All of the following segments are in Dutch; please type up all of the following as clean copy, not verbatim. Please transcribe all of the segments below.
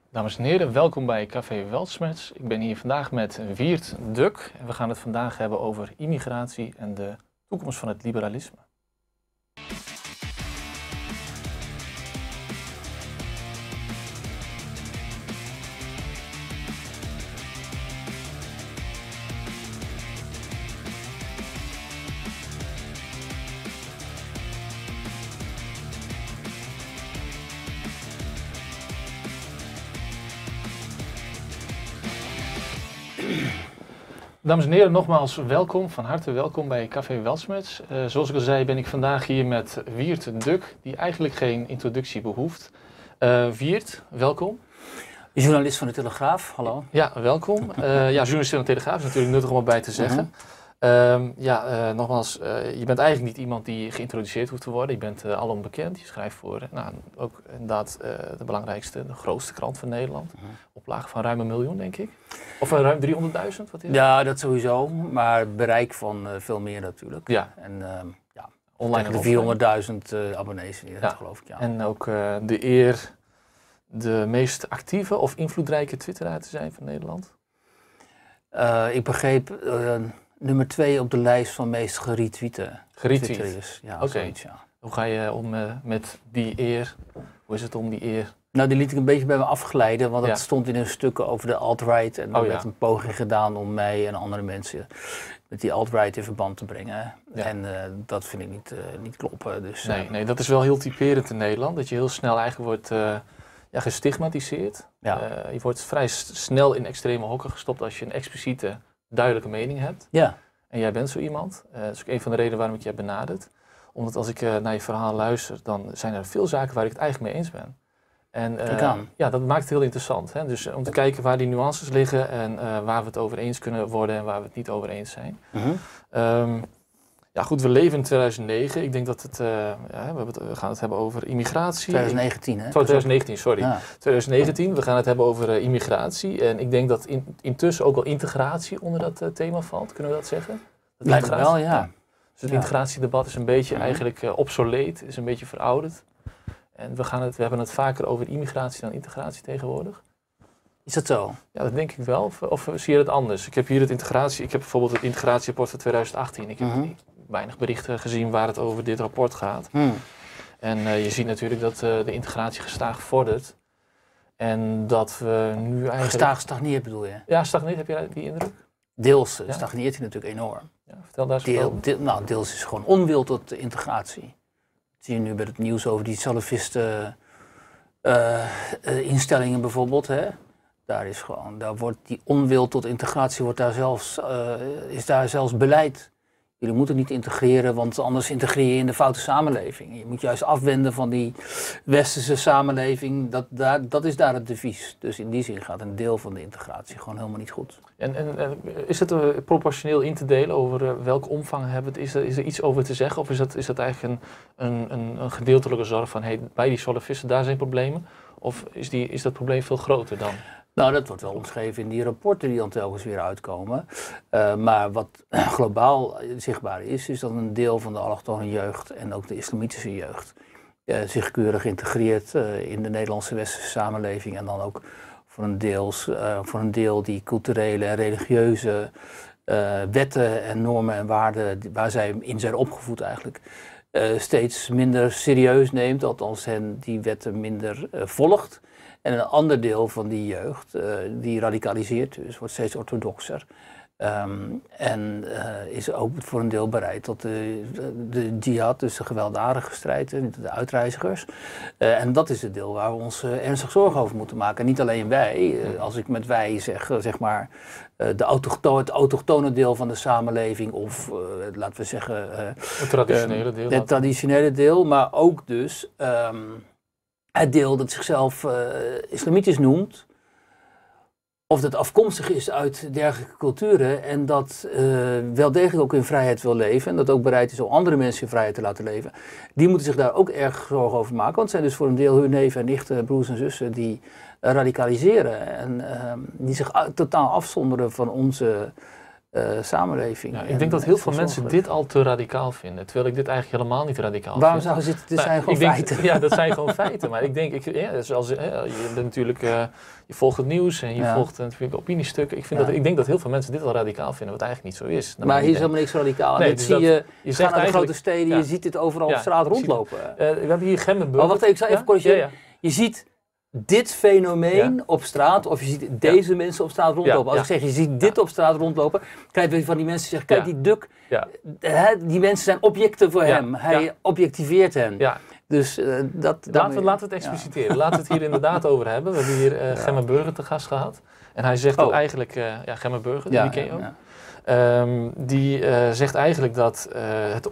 Dames en heren, welkom bij Café Weltschmerz. Ik ben hier vandaag met Wiert Duk en we gaan het vandaag hebben over immigratie en de toekomst van het liberalisme. Dames en heren, nogmaals welkom, van harte welkom bij Café Weltschmerz. Zoals ik al zei ben ik vandaag hier met Wiert Duk, die eigenlijk geen introductie behoeft. Wiert, welkom. Journalist van de Telegraaf, hallo. Ja, welkom. Journalist van de Telegraaf is natuurlijk nuttig om erbij te zeggen. Nogmaals, je bent eigenlijk niet iemand die geïntroduceerd hoeft te worden. Je bent alom bekend. Je schrijft voor ook inderdaad de belangrijkste, de grootste krant van Nederland. Oplage van ruim 1 miljoen, denk ik. Of ruim 300.000, wat is het? Ja, dat sowieso, maar bereik van veel meer natuurlijk. Ja. En online de 400.000 abonnees, dat geloof ik, ja. En ook de eer de meest actieve of invloedrijke twitteraar te zijn van Nederland? Ik begreep nummer 2 op de lijst van meest geretweete Twitterers. Ja, zoiets, ja. Hoe ga je om met die eer? Hoe is het om die eer? Nou, die liet ik een beetje bij me afglijden, want dat stond in een stuk over de alt-right. En er werd een poging gedaan om mij en andere mensen met die alt-right in verband te brengen. Ja. En dat vind ik niet kloppen. Dus, nee, dat is wel heel typerend in Nederland, dat je heel snel eigenlijk wordt gestigmatiseerd. Ja. Je wordt vrij snel in extreme hokken gestopt als je een expliciete, duidelijke mening hebt. Ja. En jij bent zo iemand. Dat is ook een van de redenen waarom ik je heb benaderd. Omdat als ik naar je verhaal luister, dan zijn er veel zaken waar ik het eigenlijk mee eens ben. En dat maakt het heel interessant. Hè? Dus om te kijken waar die nuances liggen en waar we het over eens kunnen worden en waar we het niet over eens zijn. Goed, we leven in 2009. Ik denk dat we gaan het hebben over immigratie. 2019, hè? 2019, sorry. Ja. 2019, we gaan het hebben over immigratie. En ik denk dat intussen ook wel integratie onder dat thema valt. Kunnen we dat zeggen? Dat lijkt me wel, ja. Dus het integratiedebat is een beetje eigenlijk obsoleet, is een beetje verouderd. En we hebben het vaker over immigratie dan integratie tegenwoordig. Is dat zo? Ja, dat denk ik wel. Of zie je het anders? Ik heb hier ik heb bijvoorbeeld het integratierapport van 2018. Ik heb weinig berichten gezien waar het over dit rapport gaat. En je ziet natuurlijk dat de integratie gestaag vordert. En dat we nu eigenlijk... Gestaag stagneert bedoel je? Ja, stagneert. Heb jij die indruk? Deels stagneert hij natuurlijk enorm. Ja, vertel daar eens over. Deels is gewoon onwil tot integratie. Dat zie je nu bij het nieuws over die salafisten instellingen bijvoorbeeld. Hè? Daar wordt die onwil tot integratie is daar zelfs beleid. Jullie moeten niet integreren, want anders integreer je in de foute samenleving. Je moet juist afwenden van die westerse samenleving. Dat is daar het devies. Dus in die zin gaat een deel van de integratie gewoon helemaal niet goed. En is het proportioneel in te delen over welke omvang hebben we het? Is er iets over te zeggen? Of is dat eigenlijk een gedeeltelijke zorg van bij die salafisten daar zijn problemen? Of is dat probleem veel groter dan? Nou, dat wordt wel omschreven in die rapporten die dan telkens weer uitkomen. Maar wat globaal zichtbaar is dat een deel van de allochtone jeugd en ook de islamitische jeugd zich keurig integreert in de Nederlandse westerse samenleving. En dan ook voor een deel die culturele en religieuze wetten en normen en waarden waar zij in zijn opgevoed eigenlijk steeds minder serieus neemt. Althans die wetten minder volgt. En een ander deel van die jeugd, die radicaliseert, dus wordt steeds orthodoxer. En is ook voor een deel bereid tot de jihad, dus de gewelddadige strijd, de uitreizigers. En dat is het deel waar we ons ernstig zorgen over moeten maken. En niet alleen wij, als ik met wij zeg maar het autochtone deel van de samenleving of laten we zeggen het traditionele deel, maar ook dus het deel dat zichzelf islamitisch noemt, of dat afkomstig is uit dergelijke culturen en dat wel degelijk ook in vrijheid wil leven en dat ook bereid is om andere mensen in vrijheid te laten leven, die moeten zich daar ook erg zorgen over maken. Want het zijn dus voor een deel hun neven en nichten, broers en zussen die radicaliseren en die zich totaal afzonderen van onze samenleving. Ja, ik denk dat heel veel mensen dit al te radicaal vinden, terwijl ik dit eigenlijk helemaal niet radicaal vind. Waarom zouden ze dit zijn gewoon feiten? Ja, dat zijn gewoon feiten. Maar ik denk, zoals, je bent natuurlijk, je volgt het nieuws en je volgt natuurlijk opiniestukken. Ik denk dat heel veel mensen dit al radicaal vinden, wat eigenlijk niet zo is. Maar hier is helemaal niks radicaal. Nee, dit zie je gaat naar de grote steden, je ziet dit overal op straat rondlopen. We hebben hier Gemmenburg. Oh, wacht even, ik zal even corrigeren. Je ziet dit fenomeen op straat, of je ziet deze mensen op straat rondlopen. Als ik zeg, je ziet dit op straat rondlopen, krijg je van die mensen zeggen, kijk die Duk, die mensen zijn objecten voor hem. Hij objectiveert hen. Ja. Dus laten we het expliciteren. Laten we het hier inderdaad over hebben. We hebben hier Gemmenburg te gast gehad. En hij zegt ook eigenlijk, Gemmenburg, die ken je ook. Die zegt eigenlijk dat het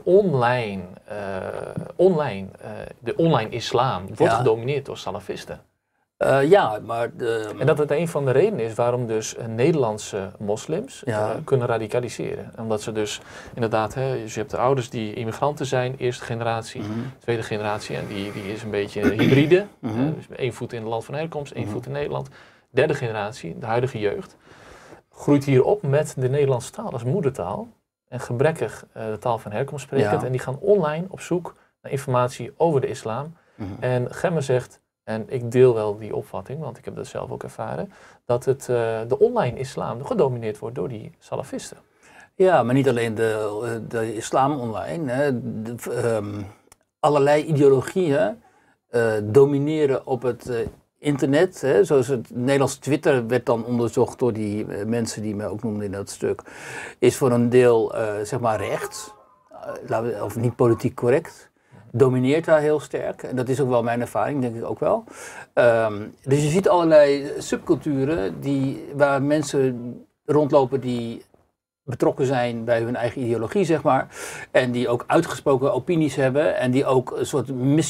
de online islam wordt gedomineerd door salafisten. En dat het een van de redenen is waarom dus Nederlandse moslims kunnen radicaliseren. Omdat ze dus inderdaad, je hebt de ouders die immigranten zijn, eerste generatie, tweede generatie, en die is een beetje hybride. Dus 1 voet in het land van herkomst, 1 voet in Nederland. Derde generatie, de huidige jeugd, groeit hier op met de Nederlandse taal als moedertaal. En gebrekkig de taal van herkomst sprekend. En die gaan online op zoek naar informatie over de islam. En Gemmen zegt, en ik deel wel die opvatting, want ik heb dat zelf ook ervaren, dat de online islam gedomineerd wordt door die salafisten. Ja, maar niet alleen de islam online. Hè. Allerlei ideologieën domineren op het internet. Hè. Zoals het Nederlands Twitter werd dan onderzocht door die mensen die mij ook noemden in dat stuk. Is voor een deel zeg maar rechts, of niet politiek correct. Domineert daar heel sterk. En dat is ook wel mijn ervaring, denk ik ook wel. Dus je ziet allerlei subculturen waar mensen rondlopen die betrokken zijn bij hun eigen ideologie, zeg maar. En die ook uitgesproken opinies hebben. En die ook een soort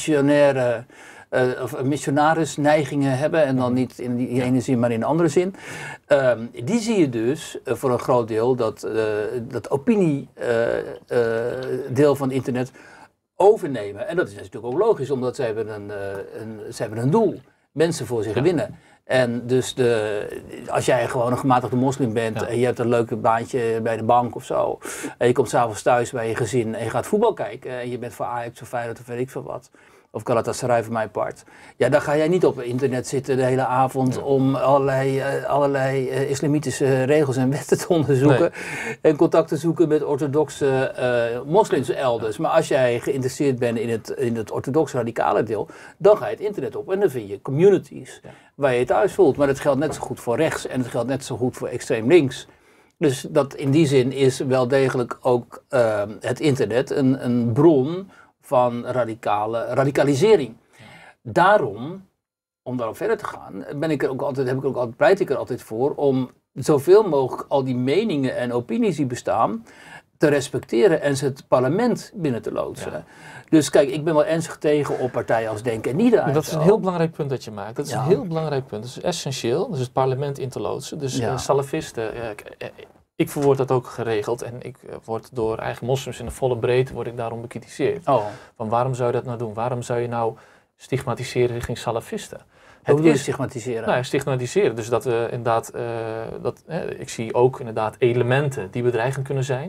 missionaris neigingen hebben. En dan niet in die ene zin, maar in de andere zin. Die zie je dus voor een groot deel dat opiniedeel van het internet overnemen. En dat is natuurlijk ook logisch, omdat zij hebben een doel. Mensen voor zich winnen. En dus als jij gewoon een gematigde moslim bent en je hebt een leuk baantje bij de bank of zo. En je komt s'avonds thuis bij je gezin en je gaat voetbal kijken. En je bent voor Ajax of Feyenoord of weet ik veel wat. Of Galatasaray voor mijn part. Ja, dan ga jij niet op internet zitten de hele avond om allerlei islamitische regels en wetten te onderzoeken. Nee. En contact te zoeken met orthodoxe moslims elders. Maar als jij geïnteresseerd bent in het orthodoxe radicale deel, dan ga je het internet op en dan vind je communities waar je je thuis voelt. Maar dat geldt net zo goed voor rechts en het geldt net zo goed voor extreem links. Dus dat in die zin is wel degelijk ook het internet een bron van radicalisering. Daarom, om daarop verder te gaan, pleit ik er altijd voor om zoveel mogelijk al die meningen en opinies die bestaan te respecteren en ze het parlement binnen te loodsen. Ja. Dus kijk, ik ben wel ernstig tegen op partijen als Denk en Nida. Dat is een heel belangrijk punt dat je maakt. Dat is een heel belangrijk punt. Dat is essentieel. Dus het parlement in te loodsen. Dus salafisten. Ik verwoord dat ook geregeld en ik word door eigen moslims in de volle breedte word ik daarom bekritiseerd. Van waarom zou je dat nou doen? Waarom zou je nou stigmatiseren richting salafisten? Hoe bedoel je stigmatiseren? Nou, stigmatiseren. Dus dat we inderdaad, ik zie ook inderdaad elementen die bedreigend kunnen zijn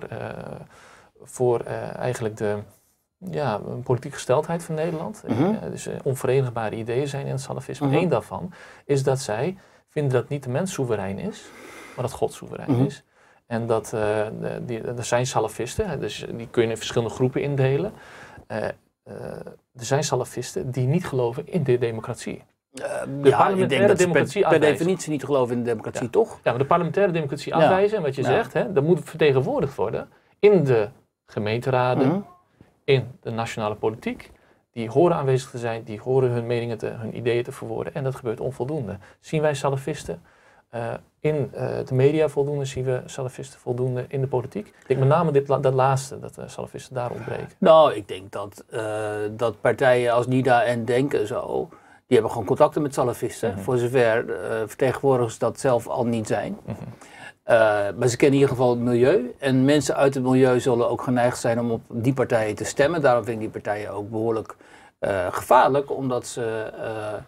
voor eigenlijk de politieke gesteldheid van Nederland. Dus onverenigbare ideeën zijn in het salafisme. Eén daarvan is dat zij vinden dat niet de mens soeverein is, maar dat God soeverein is. En dat er zijn salafisten, dus die kun je in verschillende groepen indelen. Er zijn salafisten die niet geloven in de democratie. Ik denk dat ze per definitie niet geloven in de democratie, toch? Ja, maar de parlementaire democratie afwijzen, en wat je zegt, dat moet vertegenwoordigd worden in de gemeenteraden, in de nationale politiek. Die horen aanwezig te zijn, die horen hun meningen, hun ideeën te verwoorden. En dat gebeurt onvoldoende. Zien wij salafisten in de media voldoende? Zien we salafisten voldoende in de politiek? Ik denk met name dat laatste, dat salafisten daar ontbreken. Nou, ik denk dat partijen als Nida en Denk en zo, die hebben gewoon contacten met salafisten. Voor zover vertegenwoordigers dat zelf al niet zijn. Maar ze kennen in ieder geval het milieu. En mensen uit het milieu zullen ook geneigd zijn om op die partijen te stemmen. Daarom vind ik die partijen ook behoorlijk gevaarlijk. Omdat ze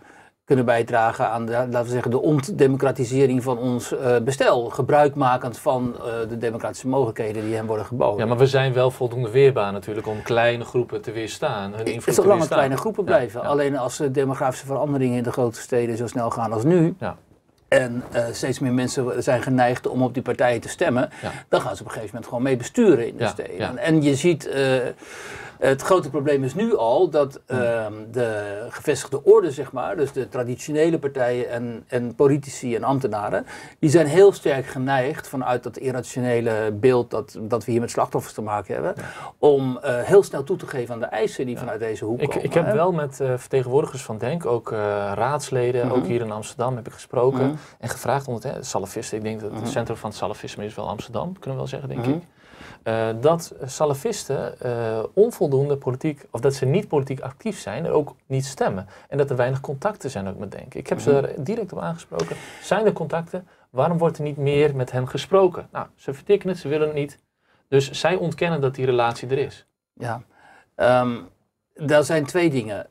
kunnen bijdragen aan laten we zeggen, de ontdemocratisering van ons bestel. Gebruikmakend van de democratische mogelijkheden die hem worden geboden. Ja, maar we zijn wel voldoende weerbaar natuurlijk om kleine groepen te weerstaan. Hun invloed te Zolang weerstaan. kleine groepen blijven. Ja. Alleen als de demografische veranderingen in de grote steden zo snel gaan als nu. Ja. En steeds meer mensen zijn geneigd om op die partijen te stemmen. Ja. Dan gaan ze op een gegeven moment gewoon mee besturen in de steden. Ja. En je ziet... het grote probleem is nu al dat de gevestigde orde, zeg maar, dus de traditionele partijen en politici en ambtenaren, die zijn heel sterk geneigd vanuit dat irrationele beeld dat we hier met slachtoffers te maken hebben, om heel snel toe te geven aan de eisen die vanuit deze hoek komen. Ik heb wel met vertegenwoordigers van DENK, ook raadsleden, ook hier in Amsterdam heb ik gesproken en gevraagd om het salafisten. Ik denk dat het centrum van het salafisme is wel Amsterdam, kunnen we wel zeggen, denk ik. Dat salafisten onvoldoende politiek, of dat ze niet politiek actief zijn en ook niet stemmen. En dat er weinig contacten zijn ook met DENK. Ik heb ze er direct op aangesproken. Zijn er contacten? Waarom wordt er niet meer met hen gesproken? Nou, ze vertikken het, ze willen het niet. Dus zij ontkennen dat die relatie er is. Ja, daar zijn twee dingen.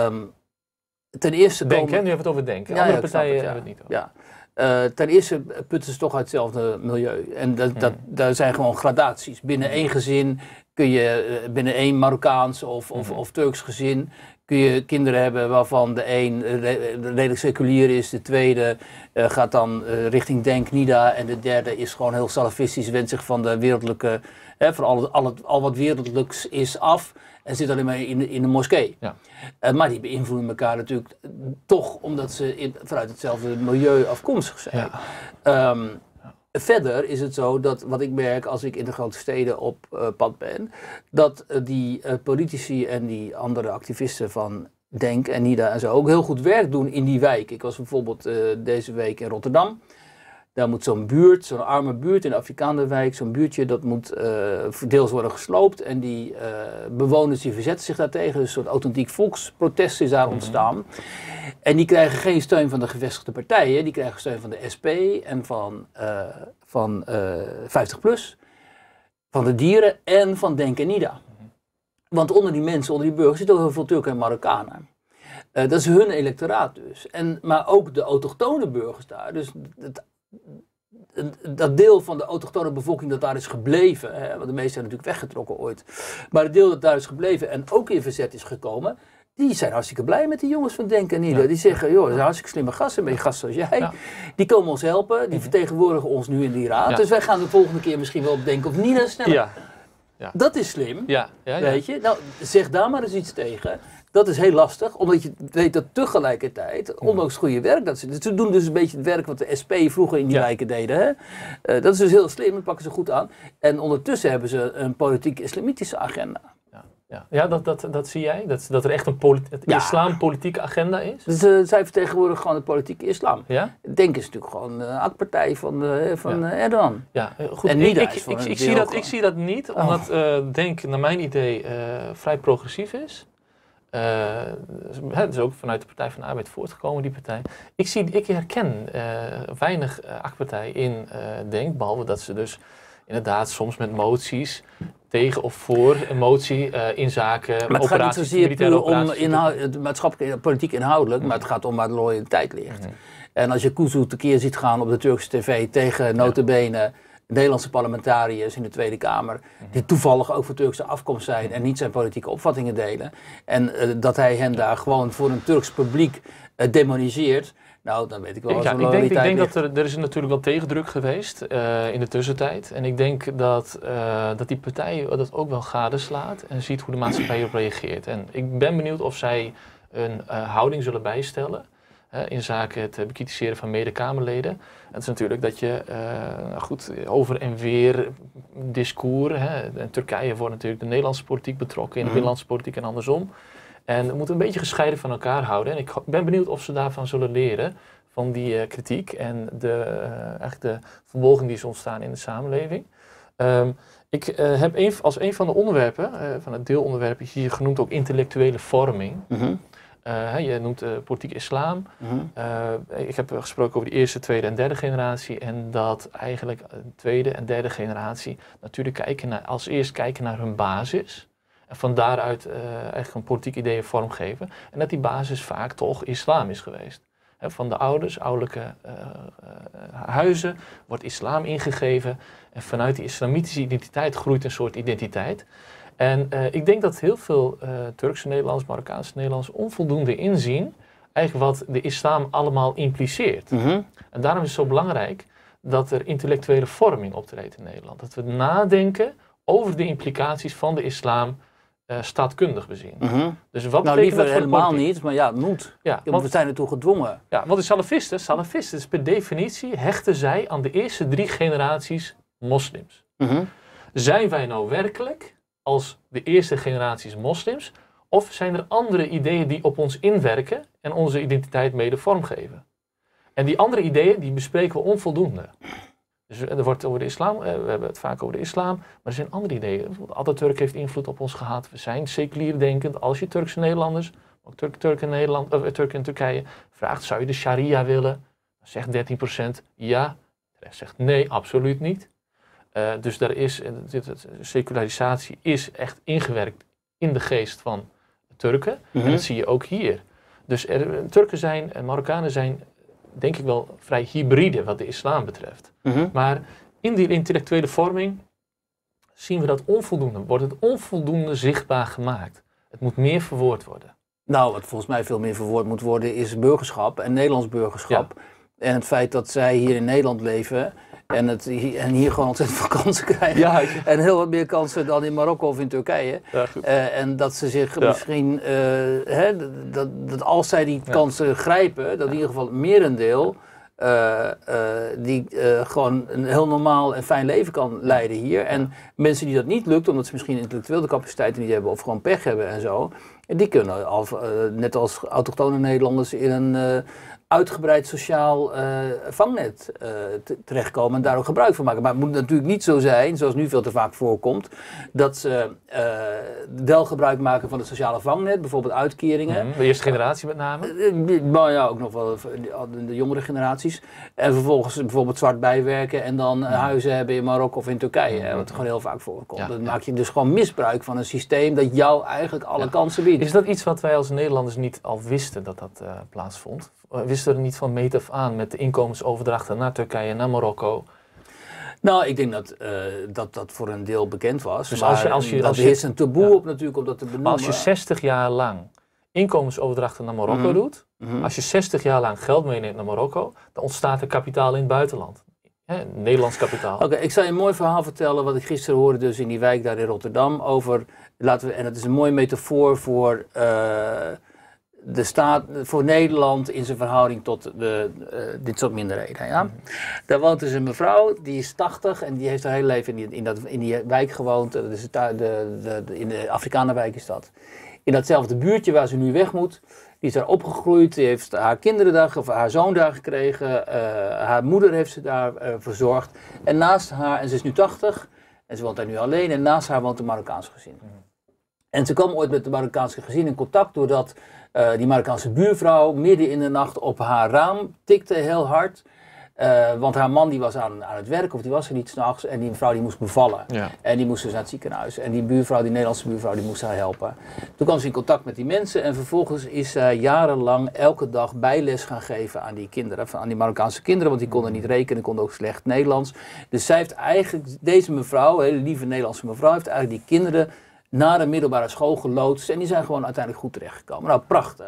Ten eerste DENK, hè? Nu hebben we het over DENK. Ja, andere partijen hebben het niet over. Ja. Ten eerste putten ze toch uit hetzelfde milieu. En daar zijn gewoon gradaties. Binnen één gezin kun je, binnen één Marokkaans of Turks gezin, kun je kinderen hebben waarvan de een redelijk seculier is, de tweede gaat dan richting Denk Nida en de derde is gewoon heel salafistisch, wendt zich van de wereldlijke, van al wat wereldlijks is af. En zit alleen maar in de moskee. Ja. Maar die beïnvloeden elkaar natuurlijk toch omdat ze vanuit hetzelfde milieu afkomstig zijn. Ja. Verder is het zo dat wat ik merk als ik in de grote steden op pad ben, dat die politici en die andere activisten van Denk en Nida en zo ook heel goed werk doen in die wijk. Ik was bijvoorbeeld deze week in Rotterdam. Daar moet zo'n buurt, zo'n arme buurt in de Afrikaanderwijk, zo'n buurtje, dat moet deels worden gesloopt. En die bewoners die verzetten zich daartegen. Dus een soort authentiek volksprotest is daar ontstaan. En die krijgen geen steun van de gevestigde partijen. Die krijgen steun van de SP en van 50PLUS, van de dieren en van Denk en Nida. Want onder die mensen, onder die burgers, zitten ook heel veel Turken en Marokkanen. Dat is hun electoraat dus. Maar ook de autochtone burgers daar. Dus dat deel van de autochtone bevolking dat daar is gebleven, want de meesten zijn natuurlijk weggetrokken ooit, maar het deel dat daar is gebleven en ook in verzet is gekomen, die zijn hartstikke blij met die jongens van Denk en Nida. Ja. Die zeggen, joh, dat zijn hartstikke slimme gasten, een beetje gasten zoals jij. Ja. Die komen ons helpen, die vertegenwoordigen ons nu in die raad. Ja. Dus wij gaan de volgende keer misschien wel op Denk of Nida stemmen. Ja. Ja. Dat is slim, weet je. Nou, zeg daar maar eens iets tegen. Dat is heel lastig, omdat je weet dat tegelijkertijd, ondanks goede werk, dat ze doen dus een beetje het werk wat de SP vroeger in die wijken deden. Hè? Dat is dus heel slim, dat pakken ze goed aan. En ondertussen hebben ze een politiek-islamitische agenda. Ja, dat zie jij? Dat er echt een islam-politieke agenda is? Dus, zij vertegenwoordigen gewoon de politieke islam. Ja? Denk is natuurlijk gewoon de AK-partij van Erdogan. Ja, goed. En ik zie dat niet, omdat Denk naar mijn idee vrij progressief is. Het is ook vanuit de Partij van de Arbeid voortgekomen, die partij. Ik herken weinig AK-partij in Denk, behalve dat ze dus inderdaad soms met moties tegen of voor een motie in zaken maar het operaties, gaat niet zozeer om maatschappelijk, politiek inhoudelijk, maar het gaat om waar de loyaliteit ligt. En als je Kuzu tekeer ziet gaan op de Turkse tv tegen nota bene Nederlandse parlementariërs in de Tweede Kamer, die toevallig ook van Turkse afkomst zijn en niet zijn politieke opvattingen delen. En dat hij hen daar gewoon voor een Turks publiek demoniseert. Nou, dan weet ik wel. Ik denk dat er is natuurlijk wel tegendruk geweest in de tussentijd. En ik denk dat die partij dat ook wel gadeslaat en ziet hoe de maatschappij erop reageert. En ik ben benieuwd of zij een houding zullen bijstellen in zaken het bekritiseren van mede-Kamerleden. Het is natuurlijk dat je over en weer discours. En Turkije wordt natuurlijk de Nederlandse politiek betrokken in de binnenlandse politiek en andersom. En we moeten een beetje gescheiden van elkaar houden. En ik ben benieuwd of ze daarvan zullen leren, van die kritiek en eigenlijk de vervolging die is ontstaan in de samenleving. Ik heb als een van de onderwerpen, van het deelonderwerp hier genoemd ook intellectuele vorming. Je noemt politiek islam. Ik heb gesproken over de eerste, tweede en derde generatie. En dat eigenlijk de tweede en derde generatie natuurlijk als eerst kijken naar hun basis. En van daaruit eigenlijk een politiek idee vormgeven. En dat die basis vaak toch islam is geweest. van de ouders, ouderlijke huizen, wordt islam ingegeven. En vanuit die islamitische identiteit groeit een soort identiteit. En ik denk dat heel veel Turkse Nederlanders, Marokkaanse Nederlanders onvoldoende inzien eigenlijk wat de islam allemaal impliceert. En daarom is het zo belangrijk dat er intellectuele vorming optreedt in Nederland. Dat we nadenken over de implicaties van de islam staatkundig bezien. Dus wat nou, liever helemaal niet, maar ja, het moet. Ja, we zijn ertoe gedwongen. Ja, want de salafisten, dus per definitie, hechten zij aan de eerste 3 generaties moslims. Zijn wij nou werkelijk als de eerste generaties moslims, of zijn er andere ideeën die op ons inwerken en onze identiteit mede vormgeven? En die andere ideeën, die bespreken we onvoldoende. Dus er wordt over de islam, we hebben het vaak over de islam, maar er zijn andere ideeën. Bijvoorbeeld, Atatürk heeft invloed op ons gehad. We zijn seculier denkend. Als je Turkse Nederlanders, ook Turken in Turkije, vraagt, zou je de sharia willen? Dan zegt 13% ja. De rest zegt nee, absoluut niet. Dus daar is, secularisatie is echt ingewerkt in de geest van Turken. En dat zie je ook hier. Dus Turken zijn en Marokkanen zijn, denk ik wel, vrij hybride wat de islam betreft. Maar in die intellectuele vorming zien we dat onvoldoende. Wordt het onvoldoende zichtbaar gemaakt. Het moet meer verwoord worden. Nou, wat volgens mij veel meer verwoord moet worden is burgerschap en Nederlands burgerschap. Ja. En het feit dat zij hier in Nederland leven en hier gewoon ontzettend veel kansen krijgen. Ja, en heel wat meer kansen dan in Marokko of in Turkije. Ja, en dat ze zich misschien, dat als zij die kansen grijpen, dat in ieder geval het merendeel die gewoon een heel normaal en fijn leven kan leiden hier. En mensen die dat niet lukt, omdat ze misschien intellectueel de capaciteiten niet hebben of gewoon pech hebben en zo, die kunnen net als autochtone Nederlanders in een uitgebreid sociaal vangnet terechtkomen en daar ook gebruik van maken. Maar het moet natuurlijk niet zo zijn, zoals nu veel te vaak voorkomt, dat ze wel gebruik maken van het sociale vangnet, bijvoorbeeld uitkeringen. De eerste generatie met name? Maar ja, ook nog wel de jongere generaties. En vervolgens bijvoorbeeld zwart bijwerken en dan huizen hebben in Marokko of in Turkije, wat gewoon heel vaak voorkomt. Dan maak je dus gewoon misbruik van een systeem dat jou eigenlijk alle kansen biedt. Is dat iets wat wij als Nederlanders niet al wisten dat dat plaatsvond? Wisten we er niet van meet af aan met de inkomensoverdrachten naar Turkije, naar Marokko? Nou, ik denk dat voor een deel bekend was. Dus maar dat is een taboe op natuurlijk om dat te benoemen. Maar als je 60 jaar lang inkomensoverdrachten naar Marokko doet, als je 60 jaar lang geld meeneemt naar Marokko, dan ontstaat er kapitaal in het buitenland. Nederlands kapitaal. Oké, ik zal je een mooi verhaal vertellen wat ik gisteren hoorde dus in die wijk daar in Rotterdam over, en het is een mooie metafoor voor de staat, voor Nederland in zijn verhouding tot dit soort minderheden. Ja? Daar woont dus een mevrouw, die is 80 en die heeft haar hele leven in die wijk gewoond. Dat is in de Afrikanenwijk is dat. In datzelfde buurtje waar ze nu weg moet. Die is daar opgegroeid, die heeft haar kinderen daar, of haar zoon daar gekregen. Haar moeder heeft ze daar verzorgd. En naast haar, en ze is nu 80 en ze woont daar nu alleen. En naast haar woont een Marokkaans gezin. En ze kwam ooit met de Marokkaanse gezin in contact doordat die Marokkaanse buurvrouw midden in de nacht op haar raam tikte heel hard. Want haar man die was aan het werk of die was er niet 's nachts en die mevrouw die moest bevallen. Ja. En die moest dus naar het ziekenhuis. En die buurvrouw, die Nederlandse buurvrouw, die moest haar helpen. Toen kwam ze in contact met die mensen en vervolgens is zij jarenlang elke dag bijles gaan geven aan die kinderen, aan die Marokkaanse kinderen, want die konden niet rekenen, konden ook slecht Nederlands. Dus zij heeft eigenlijk, deze mevrouw, een hele lieve Nederlandse mevrouw, heeft eigenlijk die kinderen naar de middelbare school geloodst en die zijn gewoon uiteindelijk goed terechtgekomen. Nou, prachtig.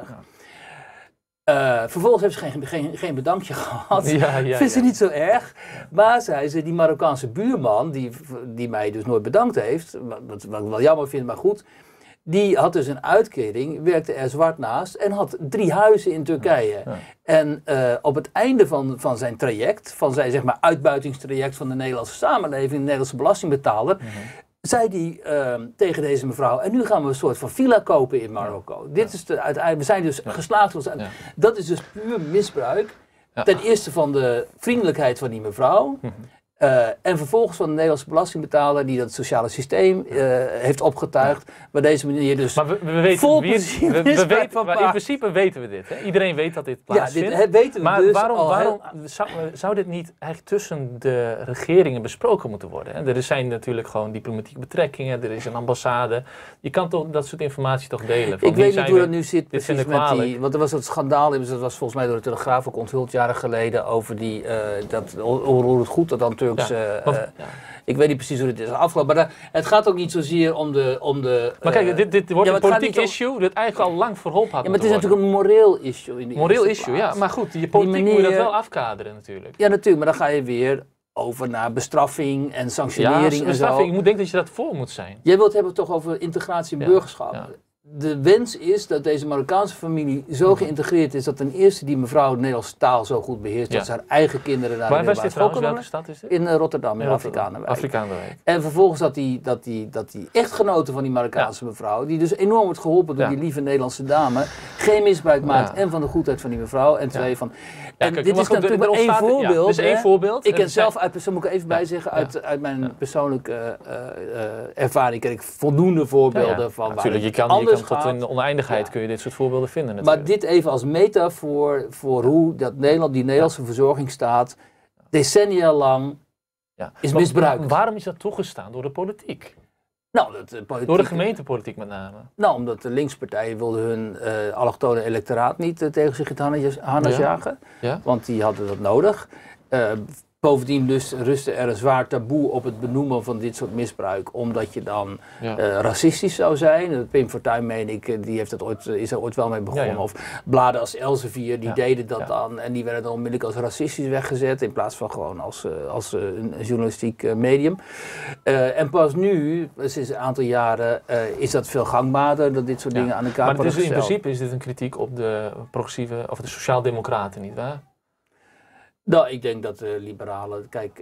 Ja. Vervolgens heeft ze geen bedankje gehad. Vindt ze niet zo erg. Maar zei ze, die Marokkaanse buurman, die mij dus nooit bedankt heeft, wat ik wel jammer vind, maar goed, die had dus een uitkering, werkte er zwart naast en had 3 huizen in Turkije. Ja. En op het einde van zijn traject, van zijn zeg maar uitbuitingstraject van de Nederlandse samenleving, de Nederlandse belastingbetaler, zei die tegen deze mevrouw, en nu gaan we een soort van villa kopen in Marokko. Dit is uiteindelijk, we zijn dus geslaagd. Dat is dus puur misbruik. Ten eerste van de vriendelijkheid van die mevrouw. En vervolgens van de Nederlandse belastingbetaler die dat sociale systeem heeft opgetuigd. Waar deze manier dus maar we weten, vol in principe weten we dit. Hè? Iedereen weet dat dit plaatsvindt. Ja, dit weten we maar dus waarom zou dit niet eigenlijk tussen de regeringen besproken moeten worden? Hè? Er zijn natuurlijk gewoon diplomatieke betrekkingen. Er is een ambassade. Je kan toch dat soort informatie toch delen? Ik weet niet hoe dat nu zit precies met die... Want er was dat schandaal, dat was volgens mij door de Telegraaf ook onthuld jaren geleden over die, hoe het goed dat dan Turks... Ik weet niet precies hoe het is afgelopen, maar het gaat ook niet zozeer om de maar kijk, dit wordt een politiek issue dat eigenlijk al lang verholpen had. Ja, maar het is natuurlijk een moreel issue in de moreel issue, ja. Maar goed, je politiek moet je dat wel afkaderen natuurlijk. Ja, natuurlijk, maar dan ga je weer over naar bestraffing en sanctionering en bestraffing, zo. ik moet denken dat je dat voor moet zijn. Jij wilt hebben toch over integratie en burgerschap. Ja. De wens is dat deze Marokkaanse familie zo geïntegreerd is dat ten eerste die mevrouw de Nederlandse taal zo goed beheerst dat ze haar eigen kinderen naar de middelbare school kan. Welke stad is dit? In Rotterdam, in Afrikanenwijk. En vervolgens dat die echtgenote van die Marokkaanse mevrouw, die dus enorm wordt geholpen door die lieve Nederlandse dame, geen misbruik maakt en van de goedheid van die mevrouw en twee van... En kijk, dit is natuurlijk maar één voorbeeld. Dus één voorbeeld. Ik ken zelf uit, zo moet ik even bijzeggen, uit mijn persoonlijke ervaring ken ik voldoende voorbeelden van natuurlijk, je kan tot in de oneindigheid kun je dit soort voorbeelden vinden natuurlijk. Maar dit even als metafoor voor hoe die Nederlandse verzorgingsstaat decennia lang is misbruikt. Waarom is dat toegestaan door de politiek? Nou, door de gemeentepolitiek met name. Nou, omdat de linkspartijen wilden hun allochtone electoraat niet tegen zich in het harnas jagen. Ja. Want die hadden dat nodig. Bovendien rustte er een zwaar taboe op het benoemen van dit soort misbruik, omdat je dan racistisch zou zijn. Pim Fortuyn, meen ik, die heeft is er ooit wel mee begonnen. Ja. Of bladen als Elsevier, die deden dat dan en die werden dan onmiddellijk als racistisch weggezet in plaats van gewoon als een journalistiek medium. En pas nu, sinds een aantal jaren, is dat veel gangbaarder dat dit soort dingen aan elkaar worden gesteld. Maar in principe is dit een kritiek op de progressieve of de sociaaldemocraten, nietwaar? Nou, ik denk dat de liberalen, kijk,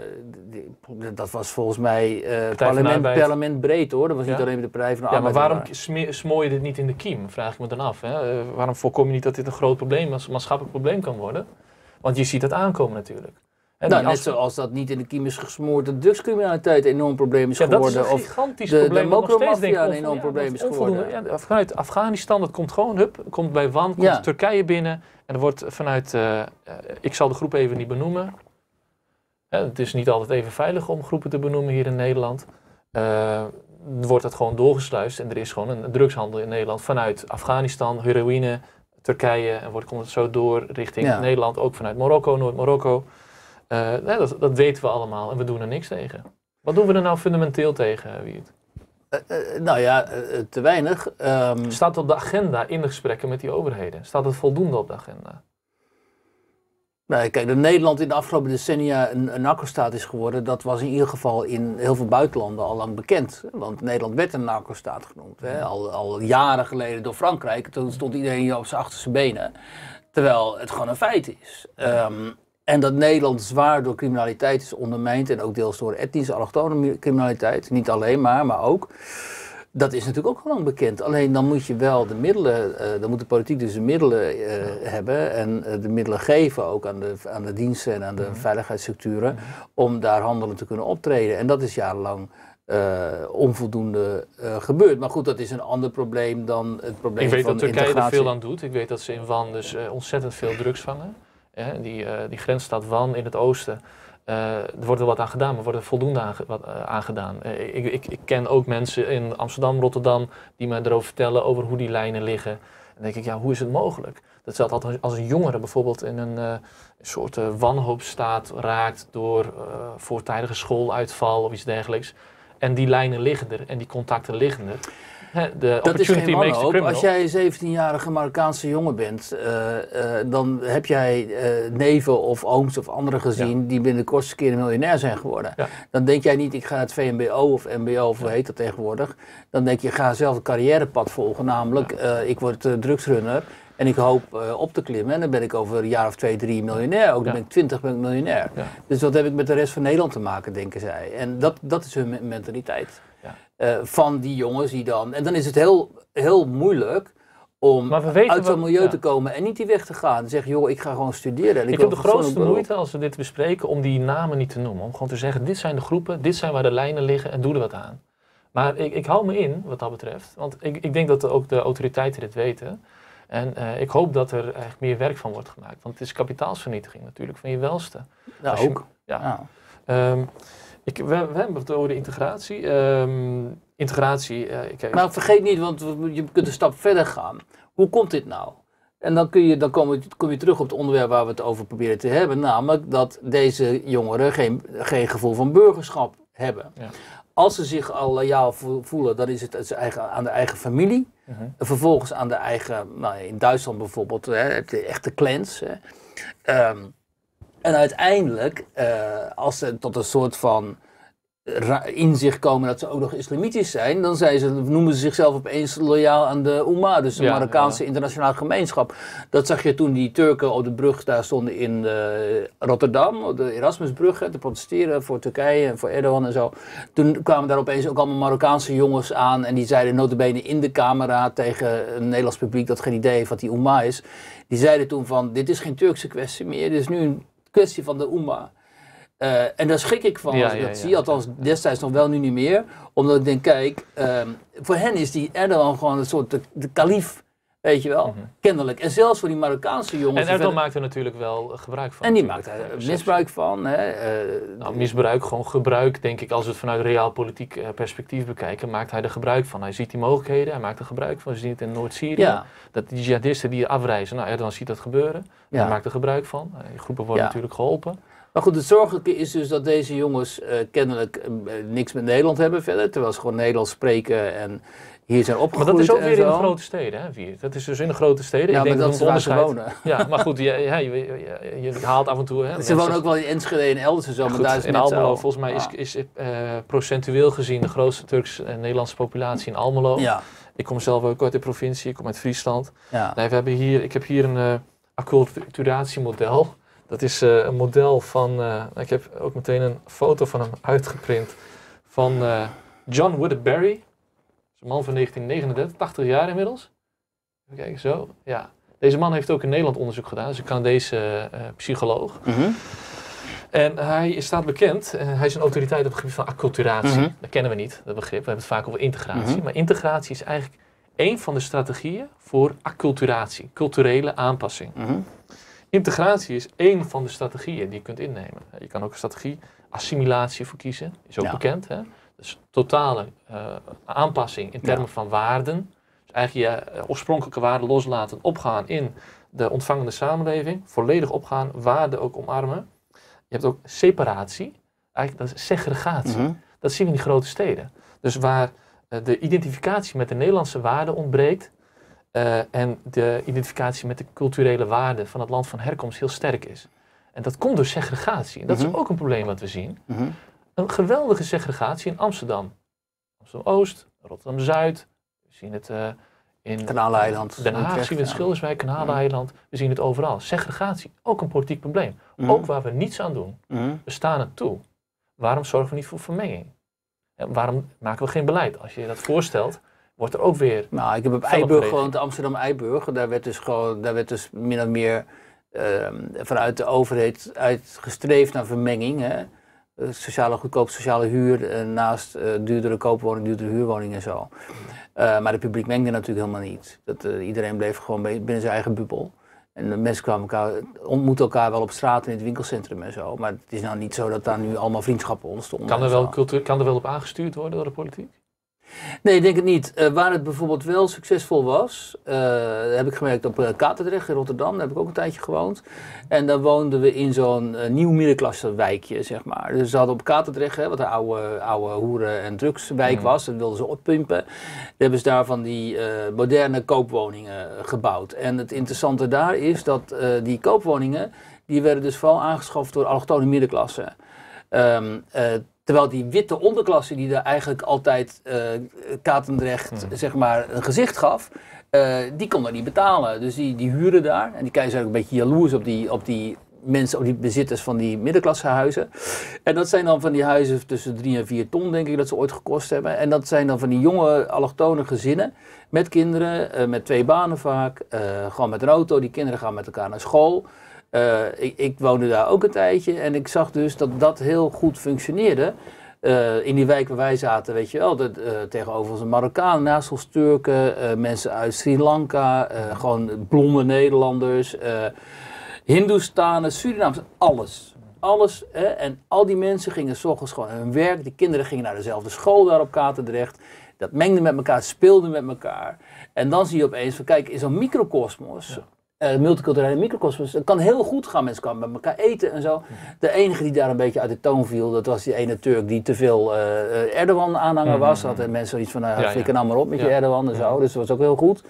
dat was volgens mij parlement breed hoor. Dat was niet alleen de Partij van de Arbeid. Maar waarom smoor je dit niet in de kiem, vraag ik me dan af. Hè? Waarom voorkom je niet dat dit een groot probleem, een maatschappelijk probleem kan worden? Want je ziet het aankomen natuurlijk. Net zoals dat niet in de kiem is gesmoord, dat drugscriminaliteit een enorm probleem is geworden. Dat is een gigantisch probleem. De mokromafia een enorm probleem is geworden. Vanuit Afghanistan, dat komt gewoon, komt bij WAN, komt Turkije binnen. En er wordt vanuit, ik zal de groep even niet benoemen. Het is niet altijd even veilig om groepen te benoemen hier in Nederland. Wordt dat gewoon doorgesluist en er is gewoon een drugshandel in Nederland vanuit Afghanistan, heroïne, Turkije. En komt het zo door richting Nederland, ook vanuit Marokko, Noord-Marokko. Dat weten we allemaal en we doen er niks tegen. Wat doen we er nou fundamenteel tegen, Wiert? Te weinig. Staat op de agenda in de gesprekken met die overheden? Staat het voldoende op de agenda? Nee, kijk, dat Nederland in de afgelopen decennia een narco-staat is geworden, dat was in ieder geval in heel veel buitenlanden al lang bekend. Want Nederland werd een narco-staat genoemd. Hè? Al jaren geleden door Frankrijk. Toen stond iedereen hier op zijn achterste benen. Terwijl het gewoon een feit is. En dat Nederland zwaar door criminaliteit is ondermijnd en ook deels door etnische allochtone criminaliteit, niet alleen maar ook. Dat is natuurlijk ook al lang bekend. Alleen dan moet je wel de middelen, dan moet de politiek dus de middelen hebben en de middelen geven ook aan de diensten en aan de veiligheidsstructuren om daar handelen te kunnen optreden. En dat is jarenlang onvoldoende gebeurd. Maar goed, dat is een ander probleem dan het probleem van integratie. Ik weet dat Turkije er veel aan doet. Ik weet dat ze in WAN dus ontzettend veel drugs vangen. Die grensstad WAN in het oosten. Er wordt er wat aan gedaan, maar er wordt er voldoende aan gedaan. Ik ken ook mensen in Amsterdam, Rotterdam, die me erover vertellen over hoe die lijnen liggen. En dan denk ik, ja, hoe is het mogelijk? Dat ze altijd als een jongere bijvoorbeeld in een soort wanhoopsstaat raakt door voortijdige schooluitval of iets dergelijks. En die lijnen liggen er en die contacten liggen er. Dat is geen wanhoop. Als jij een 17-jarige Marokkaanse jongen bent, dan heb jij neven of ooms of anderen gezien die binnen de kortste keren miljonair zijn geworden. Ja. Dan denk jij niet, ik ga het VMBO of MBO of hoe heet dat tegenwoordig. Dan denk je, ga zelf een carrièrepad volgen, namelijk ik word drugsrunner en ik hoop op te klimmen en dan ben ik over een jaar of 2, 3 miljonair. Ook dan ben ik 20 ben ik miljonair. Ja. Dus wat heb ik met de rest van Nederland te maken, denken zij. En dat is hun mentaliteit. Ja. Van die jongens die dan... En dan is het heel moeilijk om uit zo'n milieu ja. te komen en niet die weg te gaan. Zeg, joh, ik ga gewoon studeren. Ik heb de grootste moeite als we dit bespreken om die namen niet te noemen. Om gewoon te zeggen, dit zijn de groepen, dit zijn waar de lijnen liggen en doe er wat aan. Maar ik hou me in wat dat betreft. Want ik denk dat ook de autoriteiten dit weten. En ik hoop dat er eigenlijk meer werk van wordt gemaakt. Want het is kapitaalsvernietiging natuurlijk van je welste. Ja, ook. Ja. We hebben het over de integratie. Maar vergeet niet, want je kunt een stap verder gaan. Hoe komt dit nou? En dan kom je terug op het onderwerp waar we het over proberen te hebben. Namelijk dat deze jongeren geen gevoel van burgerschap hebben. Ja. Als ze zich al loyaal voelen, dan is het aan de eigen familie. Vervolgens aan de eigen, in Duitsland bijvoorbeeld, de echte clans. En uiteindelijk, als ze tot een soort van inzicht komen dat ze ook nog islamitisch zijn, dan noemen ze zichzelf opeens loyaal aan de Umma, dus de Marokkaanse internationale gemeenschap. Dat zag je toen die Turken op de brug daar stonden in Rotterdam, op de Erasmusbrug, te protesteren voor Turkije en voor Erdogan en zo. Toen kwamen daar opeens ook allemaal Marokkaanse jongens aan en die zeiden nota bene in de camera tegen een Nederlands publiek dat geen idee heeft wat die Umma is. Die zeiden toen van, dit is geen Turkse kwestie meer, dit is nu een kwestie van de Umma. En daar schrik ik van als ik dat zie, althans destijds nog wel, nu niet meer. Omdat ik denk, kijk, voor hen is die Erdogan gewoon een soort de kalief, weet je wel, kennelijk. En zelfs voor die Marokkaanse jongens. En Erdogan maakt er natuurlijk wel gebruik van. En die maakt er misbruik van. Misbruik, gewoon gebruik, denk ik, als we het vanuit realpolitiek perspectief bekijken, maakt hij er gebruik van. Hij ziet die mogelijkheden, hij maakt er gebruik van. We zien het in Noord-Syrië, dat die jihadisten die afreizen, Erdogan ziet dat gebeuren. Hij maakt er gebruik van. Die groepen worden natuurlijk geholpen. Maar goed, het zorgelijke is dus dat deze jongens kennelijk niks met Nederland hebben verder. Terwijl ze gewoon Nederlands spreken en hier zijn opgegroeid. Maar dat is ook weer in de grote steden, hè, Vier? Dat is dus in de grote steden. Ja, ik denk maar dat is waar ze wonen. Ja, maar goed, je haalt af en toe... Hè, ze wonen ook wel in Enschede en elders en zo, maar daar is in Almelo, volgens mij is procentueel gezien de grootste Turks-Nederlandse populatie in Almelo. Ja. Ik kom zelf ook uit de provincie, ik kom uit Friesland. Ja. Nee, ik heb hier een acculturatiemodel. Dat is een model van, ik heb ook meteen een foto van hem uitgeprint, van John Woodbury. Een man van 1939, 80 jaar inmiddels. Even kijken, zo. Ja. Deze man heeft ook in Nederland onderzoek gedaan, dus een Canadese psycholoog. En hij staat bekend, hij is een autoriteit op het gebied van acculturatie. Dat kennen we niet, dat begrip. We hebben het vaak over integratie. Maar integratie is eigenlijk één van de strategieën voor acculturatie, culturele aanpassing. Integratie is één van de strategieën die je kunt innemen. Je kan ook een strategie assimilatie voor kiezen, is ook bekend. Hè? Dus totale aanpassing in termen van waarden. Dus eigenlijk je oorspronkelijke waarden loslaten, opgaan in de ontvangende samenleving. Volledig opgaan, waarden ook omarmen. Je hebt ook separatie, eigenlijk dat is segregatie. Dat zien we in die grote steden. Dus waar de identificatie met de Nederlandse waarden ontbreekt, en de identificatie met de culturele waarden van het land van herkomst heel sterk is. En dat komt door segregatie. En dat is ook een probleem wat we zien. Een geweldige segregatie in Amsterdam. Amsterdam-Oost, Rotterdam-Zuid. We zien het in Kanaleiland. Den Haag, zien we het Schilderswijk, Kanaleiland. We zien het overal. Segregatie, ook een politiek probleem. Ook waar we niets aan doen. We staan het toe. Waarom zorgen we niet voor vermenging? En waarom maken we geen beleid? Als je dat voorstelt, wordt er ook weer... Nou, ik heb op Eiburg gewoond, Amsterdam-Eiburg. Daar werd dus min of meer vanuit de overheid uitgestreefd naar vermenging. Hè? Goedkoop sociale huur naast duurdere koopwoning, duurdere huurwoning en zo. Maar het publiek mengde natuurlijk helemaal niet. Iedereen bleef gewoon binnen zijn eigen bubbel. En de mensen ontmoeten elkaar wel op straat in het winkelcentrum en zo. Maar het is nou niet zo dat daar nu allemaal vriendschappen ontstonden. Kan er wel op aangestuurd worden door de politiek? Nee, ik denk het niet. Waar het bijvoorbeeld wel succesvol was, heb ik gemerkt op Katendrecht in Rotterdam. Daar heb ik ook een tijdje gewoond. En daar woonden we in zo'n nieuw middenklasse wijkje, zeg maar. Dus ze hadden op Katendrecht, wat een oude hoeren- en drugswijk was. Dat wilden ze oppimpen. Dan hebben ze daar van die moderne koopwoningen gebouwd. En het interessante daar is dat die koopwoningen, die werden dus vooral aangeschaft door allochtone middenklasse. Terwijl die witte onderklasse die daar eigenlijk altijd Katendrecht zeg maar een gezicht gaf, die kon dat niet betalen. Dus die huren daar. En die keizer ook een beetje jaloers op die mensen, of die bezitters van die middenklassehuizen. En dat zijn dan van die huizen tussen 3 en 4 ton, denk ik, dat ze ooit gekost hebben. En dat zijn dan van die jonge allochtone gezinnen met kinderen, met 2 banen vaak. Gewoon met een auto, die kinderen gaan met elkaar naar school. Ik woonde daar ook een tijdje en ik zag dus dat dat heel goed functioneerde. In die wijk waar wij zaten, weet je wel, tegenover onze Marokkanen, naast ons Turken, mensen uit Sri Lanka, gewoon blonde Nederlanders, Hindoestanen, Surinamers, alles. Alles, hè? En al die mensen gingen 's ochtends gewoon naar hun werk, die kinderen gingen naar dezelfde school daar op Katendrecht. Dat mengde met elkaar, speelde met elkaar. En dan zie je opeens van, kijk, in zo'n microcosmos, multiculturele microcosmos, het kan heel goed gaan, mensen kan met elkaar eten en zo. De enige die daar een beetje uit de toon viel, dat was die ene Turk die te veel Erdogan-aanhanger was. Hadden mensen zoiets van, flikker nou maar op met je Erdogan en zo, dus dat was ook heel goed.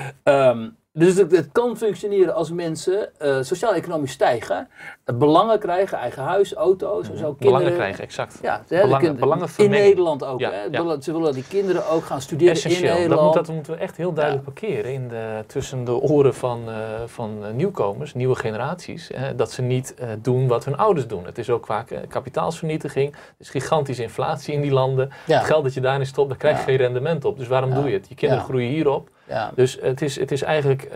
Dus het kan functioneren als mensen sociaal-economisch stijgen, belangen krijgen, eigen huis, auto's en zo. Belangen krijgen, exact. Ja, belangen in Nederland ook. Hè? Ze willen dat die kinderen ook gaan studeren essentieel. In Nederland. Dat moeten we echt heel duidelijk parkeren tussen de oren van nieuwkomers, nieuwe generaties. Dat ze niet doen wat hun ouders doen. Het is ook vaak kapitaalsvernietiging. Er is gigantische inflatie in die landen. Het geld dat je daarin stopt, daar krijg je geen rendement op. Dus waarom doe je het? Je kinderen groeien hierop. Ja. Dus het is eigenlijk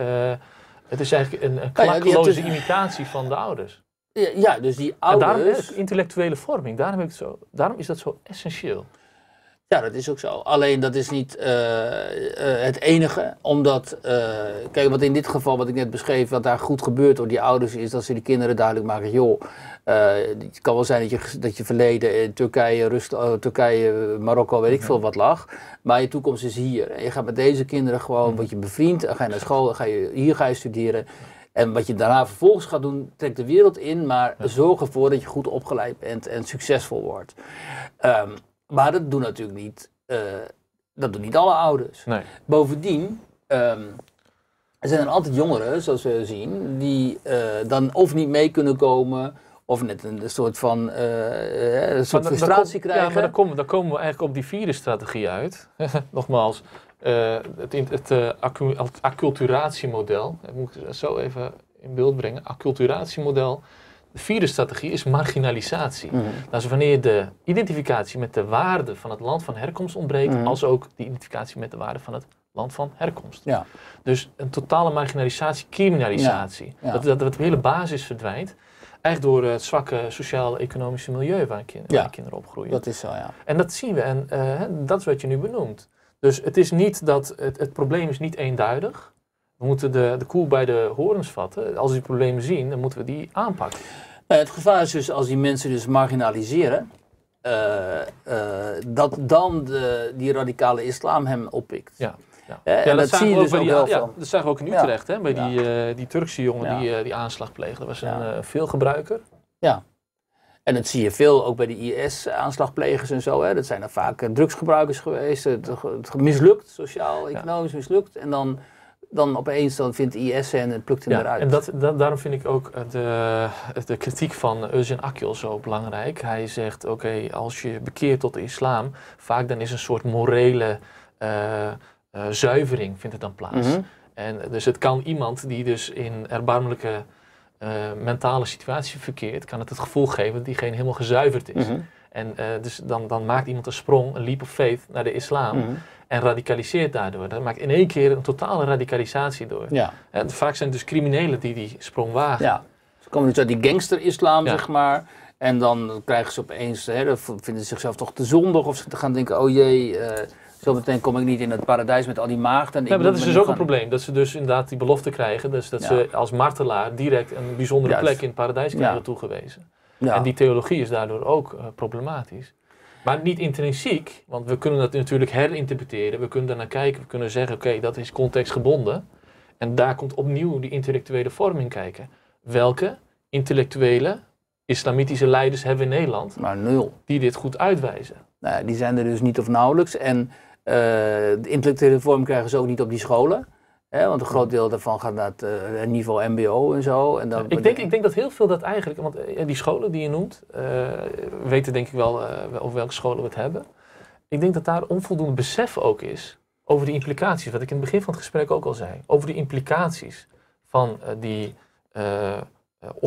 een klakkeloze imitatie van de ouders. Ja, dus die ouders... En daarom intellectuele vorming, daarom is dat zo essentieel. Ja, dat is ook zo. Alleen dat is niet het enige, omdat, kijk, wat in dit geval, wat ik net beschreef, wat daar goed gebeurt door die ouders, is dat ze die kinderen duidelijk maken, joh, het kan wel zijn dat je verleden in Turkije, Marokko, weet ik veel wat lag, maar je toekomst is hier. En je gaat met deze kinderen gewoon, word je bevriend, ga je naar school, hier ga je studeren. En wat je daarna vervolgens gaat doen, trek de wereld in, maar zorg ervoor dat je goed opgeleid bent en succesvol wordt. Maar dat doen natuurlijk niet alle ouders. Nee. Bovendien, er zijn er altijd jongeren, zoals we zien, die dan of niet mee kunnen komen, of net een soort van frustratie krijgen. Ja, maar dan komen we eigenlijk op die 4e strategie uit. Nogmaals, het acculturatiemodel, dat moet ik zo even in beeld brengen, acculturatiemodel. De 4e strategie is marginalisatie. Dus wanneer de identificatie met de waarde van het land van herkomst ontbreekt, als ook de identificatie met de waarde van het land van herkomst. Ja. Dus een totale marginalisatie, criminalisatie. Ja. Dat de hele basis verdwijnt. Eigenlijk door het zwakke sociaal-economische milieu waar kinderen opgroeien. Dat is zo, ja. En dat zien we. En dat is wat je nu benoemt. Dus het is niet dat het probleem is niet eenduidig. We moeten de koe bij de horens vatten. Als we die problemen zien, dan moeten we die aanpakken. Het gevaar is dus als die mensen dus marginaliseren, dat dan die radicale islam hem oppikt. Ja. En dat zie je dus ook wel van. Dat zagen we ook in Utrecht, hè, bij die Turkse jongen die aanslag pleegde. Dat was een veelgebruiker. Ja. En dat zie je veel ook bij de IS-aanslagplegers en zo. Hè. Dat zijn er vaak drugsgebruikers geweest. Het mislukt, sociaal-economisch mislukt. En dan opeens vindt IS en plukt hem eruit. En daarom vind ik ook de kritiek van Özcan Akgül zo belangrijk. Hij zegt, als je bekeert tot de islam, vaak dan is een soort morele zuivering vindt het dan plaats. En dus het kan iemand die dus in erbarmelijke mentale situatie verkeert, kan het gevoel geven dat diegene helemaal gezuiverd is. En dus dan maakt iemand een sprong, een leap of faith naar de islam. En radicaliseert daardoor. Dat maakt in één keer een totale radicalisatie door. Ja. En vaak zijn het dus criminelen die sprong wagen. Ja. Ze komen dus uit die gangster-islam, zeg maar. En dan krijgen ze opeens, dan vinden ze zichzelf toch te zondig. Of ze gaan denken, oh jee, zo meteen kom ik niet in het paradijs met al die maagden. Ja, maar dat is dus ook een probleem. Dat ze dus inderdaad die belofte krijgen. Dus dat ze als martelaar direct een bijzondere plek in het paradijs krijgen toegewezen. Ja. En die theologie is daardoor ook problematisch. Maar niet intrinsiek, want we kunnen dat natuurlijk herinterpreteren. We kunnen daar naar kijken, we kunnen zeggen, dat is contextgebonden. En daar komt opnieuw die intellectuele vorming kijken. Welke intellectuele islamitische leiders hebben we in Nederland? Maar 0. Die dit goed uitwijzen. Nou, die zijn er dus niet of nauwelijks. En de intellectuele vorming krijgen ze ook niet op die scholen. Want een groot deel daarvan gaat naar het niveau mbo en zo. En dan ik denk dat heel veel dat eigenlijk, want die scholen die je noemt, weten denk ik wel over welke scholen we het hebben. Ik denk dat daar onvoldoende besef ook is over die implicaties, wat ik in het begin van het gesprek ook al zei. Over die implicaties van die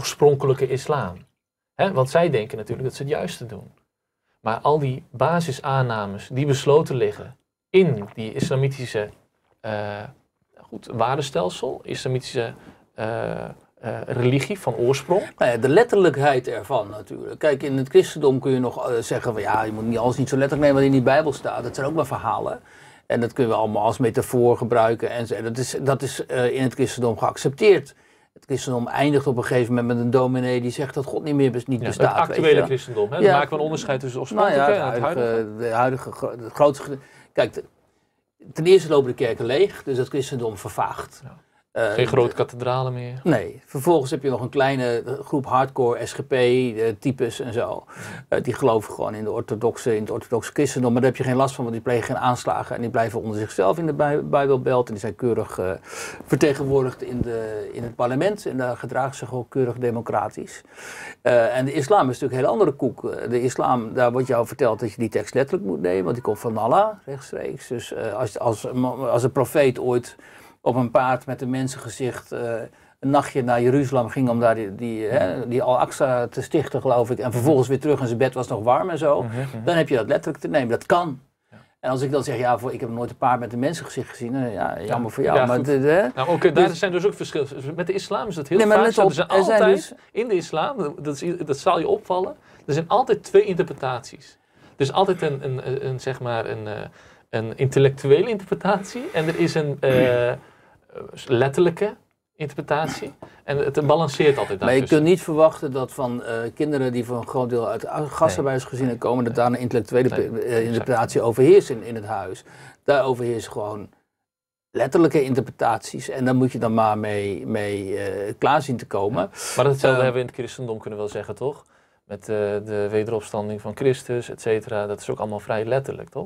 oorspronkelijke islam. Want zij denken natuurlijk dat ze het juiste doen. Maar al die basisaannames die besloten liggen in die islamitische waardestelsel, islamitische religie van oorsprong. Nou ja, de letterlijkheid ervan natuurlijk. Kijk, in het christendom kun je nog zeggen van ja, je moet niet alles niet zo letterlijk nemen wat in die Bijbel staat. Dat zijn ook maar verhalen. En dat kunnen we allemaal als metafoor gebruiken. En dat is in het christendom geaccepteerd. Het christendom eindigt op een gegeven moment met een dominee die zegt dat God niet meer bestaat. Het actuele christendom. Dan maken we een onderscheid tussen oorspronkelijke en het huidige. Het grootste. Kijk, ten eerste lopen de kerken leeg, dus het christendom vervaagt. Ja. Geen grote kathedralen meer. Nee. Vervolgens heb je nog een kleine groep hardcore SGP-types en zo. Die geloven gewoon in het orthodoxe christendom. Maar daar heb je geen last van, want die plegen geen aanslagen. En die blijven onder zichzelf in de Bijbelbelt. En die zijn keurig vertegenwoordigd in het parlement. En daar gedragen ze zich ook keurig democratisch. En de islam is natuurlijk een hele andere koek. De islam, daar wordt jou verteld dat je die tekst letterlijk moet nemen. Want die komt van Allah, rechtstreeks. Dus als een profeet ooit op een paard met een mensengezicht een nachtje naar Jeruzalem ging om daar die Al-Aqsa te stichten, geloof ik. En vervolgens weer terug en zijn bed was nog warm en zo. Dan heb je dat letterlijk te nemen. Dat kan. Ja. En als ik dan zeg, ja, ik heb nooit een paard met een mensengezicht gezien. Jammer voor jou. Ja, maar daar zijn dus ook verschillen. Met de islam is dat heel vaak zo. Er zijn altijd, in de islam, dat zal je opvallen, er zijn altijd twee interpretaties. Er is altijd een intellectuele interpretatie en er is een letterlijke interpretatie. En het balanceert altijd daar. Maar je kunt niet verwachten dat van kinderen die voor een groot deel uit gastarbeidersgezinnen komen, dat daar een intellectuele interpretatie overheerst in het huis. Daar overheerst gewoon letterlijke interpretaties. En daar moet je dan maar mee klaar zien te komen. Maar hetzelfde hebben we in het christendom, kunnen we wel zeggen, toch? Met de wederopstanding van Christus, et cetera. Dat is ook allemaal vrij letterlijk, toch?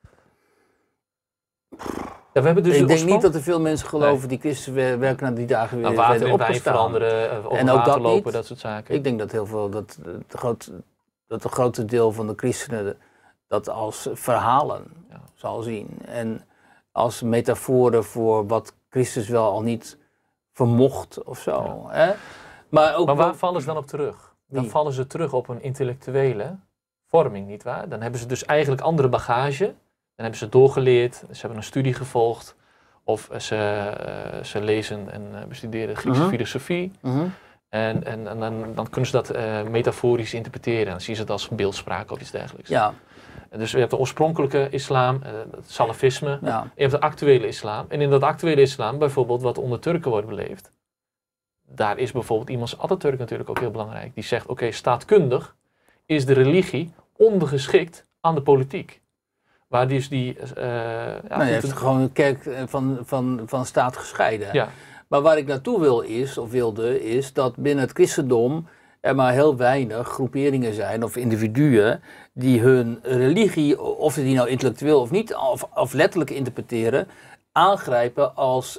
Ja, we hebben dus ik denk niet dat er veel mensen geloven die Christus werken naar die dagen weer water in wijn veranderen, en ook water dat lopen, niet. Dat soort zaken. Ik denk dat heel veel, dat een groot deel van de christenen dat als verhalen zal zien. En als metaforen voor wat Christus wel al niet vermocht of zo. Ja. Hè? Maar waar vallen ze dan op terug? Dan vallen ze terug op een intellectuele vorming, nietwaar? Dan hebben ze dus eigenlijk andere bagage. Dan hebben ze doorgeleerd, ze hebben een studie gevolgd. Of ze lezen en bestuderen Griekse filosofie. En dan kunnen ze dat metaforisch interpreteren. Dan zien ze het als beeldspraak of iets dergelijks. Ja. Dus je hebt de oorspronkelijke islam, het salafisme. Ja. En je hebt de actuele islam. En in dat actuele islam, bijvoorbeeld wat onder Turken wordt beleefd. Daar is bijvoorbeeld iemand als Atatürk natuurlijk ook heel belangrijk. Die zegt, oké, staatkundig is de religie ondergeschikt aan de politiek. Waar dus die... je heeft gewoon een kerk van staat gescheiden. Ja. Maar waar ik naartoe wilde, is dat binnen het christendom er maar heel weinig groeperingen zijn of individuen die hun religie, of ze die nou intellectueel of niet, of letterlijk interpreteren, aangrijpen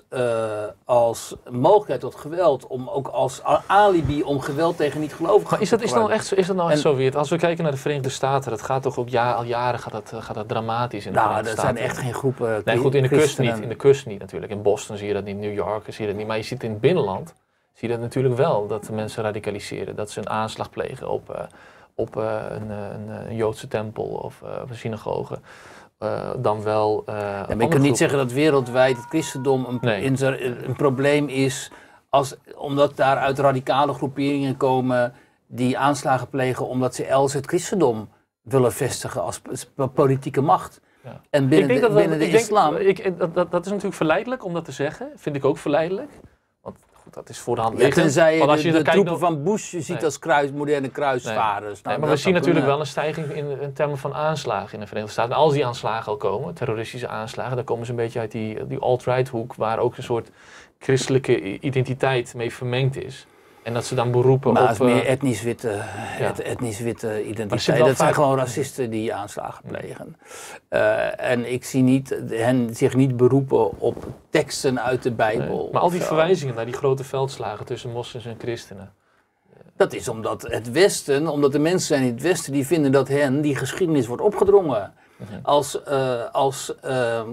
als mogelijkheid tot geweld, ook als alibi om geweld tegen niet-gelovigen te gebruiken. Is dat nou echt zo weer? Als we kijken naar de Verenigde Staten, dat gaat toch ook al jaren gaat dat dramatisch in de Verenigde Staten. Dat zijn echt geen groepen. Nee, goed, in de kust niet natuurlijk. In Boston zie je dat niet, in New York zie je dat niet. Maar je ziet in het binnenland, zie je dat natuurlijk wel, dat de mensen radicaliseren. Dat ze een aanslag plegen op een Joodse tempel of een synagoge. Dan wel. Maar je kunt niet zeggen dat wereldwijd het christendom een probleem is, omdat daar uit radicale groeperingen komen die aanslagen plegen omdat ze elders het christendom willen vestigen als politieke macht. Ja. En binnen de islam. Dat is natuurlijk verleidelijk om dat te zeggen, vind ik ook verleidelijk. Want goed, dat is voor de hand liggend. Tenzij je de troepen van Bush ziet als moderne kruisvaarders. Nee, maar we zien natuurlijk wel een stijging in termen van aanslagen in de Verenigde Staten. En als die aanslagen al komen, terroristische aanslagen, dan komen ze een beetje uit die alt-right hoek, waar ook een soort christelijke identiteit mee vermengd is. En dat ze dan beroepen op... Maar het is meer etnisch witte identiteit. Dat zijn gewoon racisten die aanslagen plegen. En ik zie hen zich niet beroepen op teksten uit de Bijbel. Nee. Maar al die verwijzingen naar die grote veldslagen tussen moslims en christenen. Dat is omdat de mensen zijn in het Westen die vinden dat hen die geschiedenis wordt opgedrongen. Als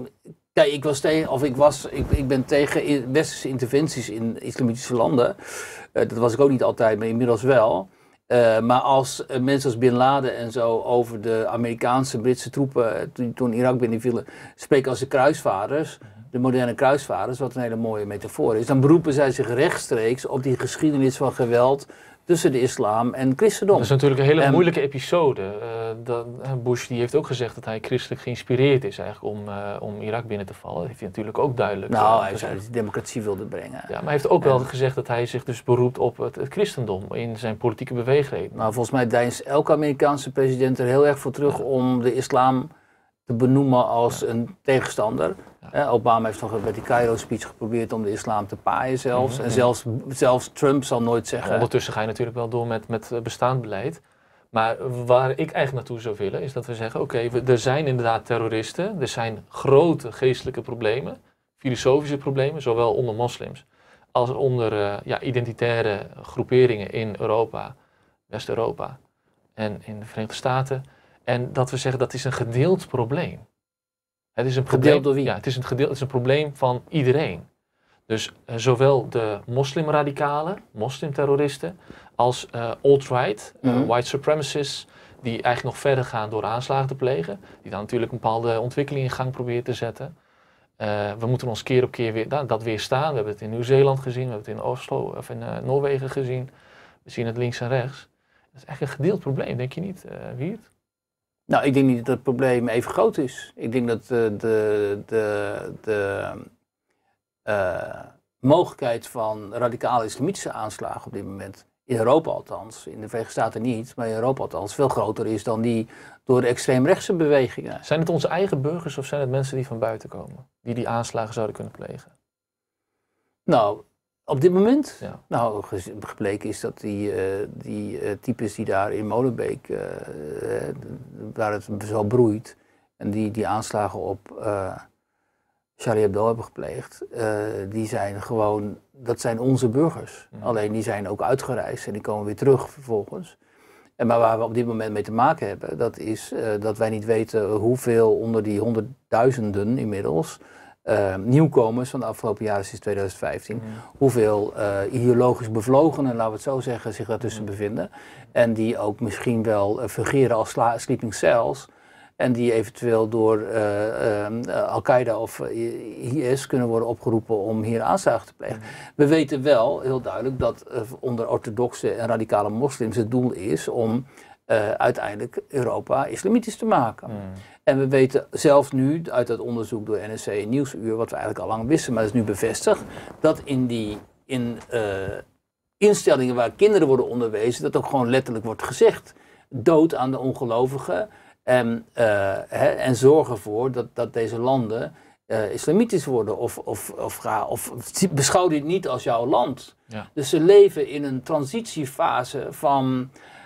Kijk, ik ben tegen westerse interventies in islamitische landen. Dat was ik ook niet altijd, maar inmiddels wel. Maar als mensen als Bin Laden en zo over de Amerikaanse, Britse troepen toen Irak binnenvielen, spreken als de kruisvaarders, de moderne kruisvaarders, wat een hele mooie metafoor is, dan beroepen zij zich rechtstreeks op die geschiedenis van geweld tussen de islam en christendom. Dat is natuurlijk een hele moeilijke episode. Bush die heeft ook gezegd dat hij christelijk geïnspireerd is eigenlijk om Irak binnen te vallen. Dat heeft hij natuurlijk ook duidelijk hij zei dat hij democratie wilde brengen. Ja, maar hij heeft ook wel gezegd dat hij zich dus beroept op het christendom in zijn politieke beweegreden. Nou, volgens mij deinst elke Amerikaanse president er heel erg voor terug om de islam te benoemen als een tegenstander. Ja. Obama heeft nog met die Cairo-speech geprobeerd om de islam te paaien zelfs. En zelfs Trump zal nooit zeggen... Ondertussen ga je natuurlijk wel door met bestaand beleid. Maar waar ik eigenlijk naartoe zou willen is dat we zeggen... Oké, er zijn inderdaad terroristen. Er zijn grote geestelijke problemen. Filosofische problemen, zowel onder moslims als onder identitaire groeperingen in Europa, West-Europa en in de Verenigde Staten. En dat we zeggen dat is een gedeeld probleem. Het is een probleem, gedeeld door wie? Ja, het is een probleem van iedereen. Dus zowel de moslimradicalen, moslimterroristen, als alt-right, white supremacists, die eigenlijk nog verder gaan door aanslagen te plegen. Die dan natuurlijk een bepaalde ontwikkeling in gang proberen te zetten. We moeten ons keer op keer weer dat weerstaan. We hebben het in Nieuw-Zeeland gezien, we hebben het in Oslo of in Noorwegen gezien. We zien het links en rechts. Dat is echt een gedeeld probleem, denk je niet, Wiert? Nou, ik denk niet dat het probleem even groot is. Ik denk dat de mogelijkheid van radicale islamitische aanslagen op dit moment, in Europa althans, in de Verenigde Staten niet, maar in Europa althans, veel groter is dan die door de extreemrechtse bewegingen. Zijn het onze eigen burgers of zijn het mensen die van buiten komen, die aanslagen zouden kunnen plegen? Nou, op dit moment? Ja. Nou, gebleken is dat die types die daar in Molenbeek, waar het zo broeit, en die aanslagen op Charlie Hebdo hebben gepleegd, die zijn gewoon, dat zijn onze burgers. Alleen die zijn ook uitgereisd en die komen weer terug vervolgens. Maar waar we op dit moment mee te maken hebben, dat is dat wij niet weten hoeveel onder die honderdduizenden inmiddels nieuwkomers van de afgelopen jaren sinds 2015, hoeveel ideologisch bevlogenen, laten we het zo zeggen, zich daartussen bevinden. En die ook misschien wel fungeren als sleeping cells. En die eventueel door Al-Qaeda of IS kunnen worden opgeroepen om hier aanslagen te plegen. We weten wel heel duidelijk dat onder orthodoxe en radicale moslims het doel is om uiteindelijk Europa islamitisch te maken. En we weten zelfs nu uit dat onderzoek door NRC Nieuwsuur, wat we eigenlijk al lang wisten, maar dat is nu bevestigd, dat in instellingen waar kinderen worden onderwezen, dat ook gewoon letterlijk wordt gezegd. Dood aan de ongelovigen. En zorg ervoor dat deze landen islamitisch worden of beschouw dit niet als jouw land. Ja. Dus ze leven in een transitiefase van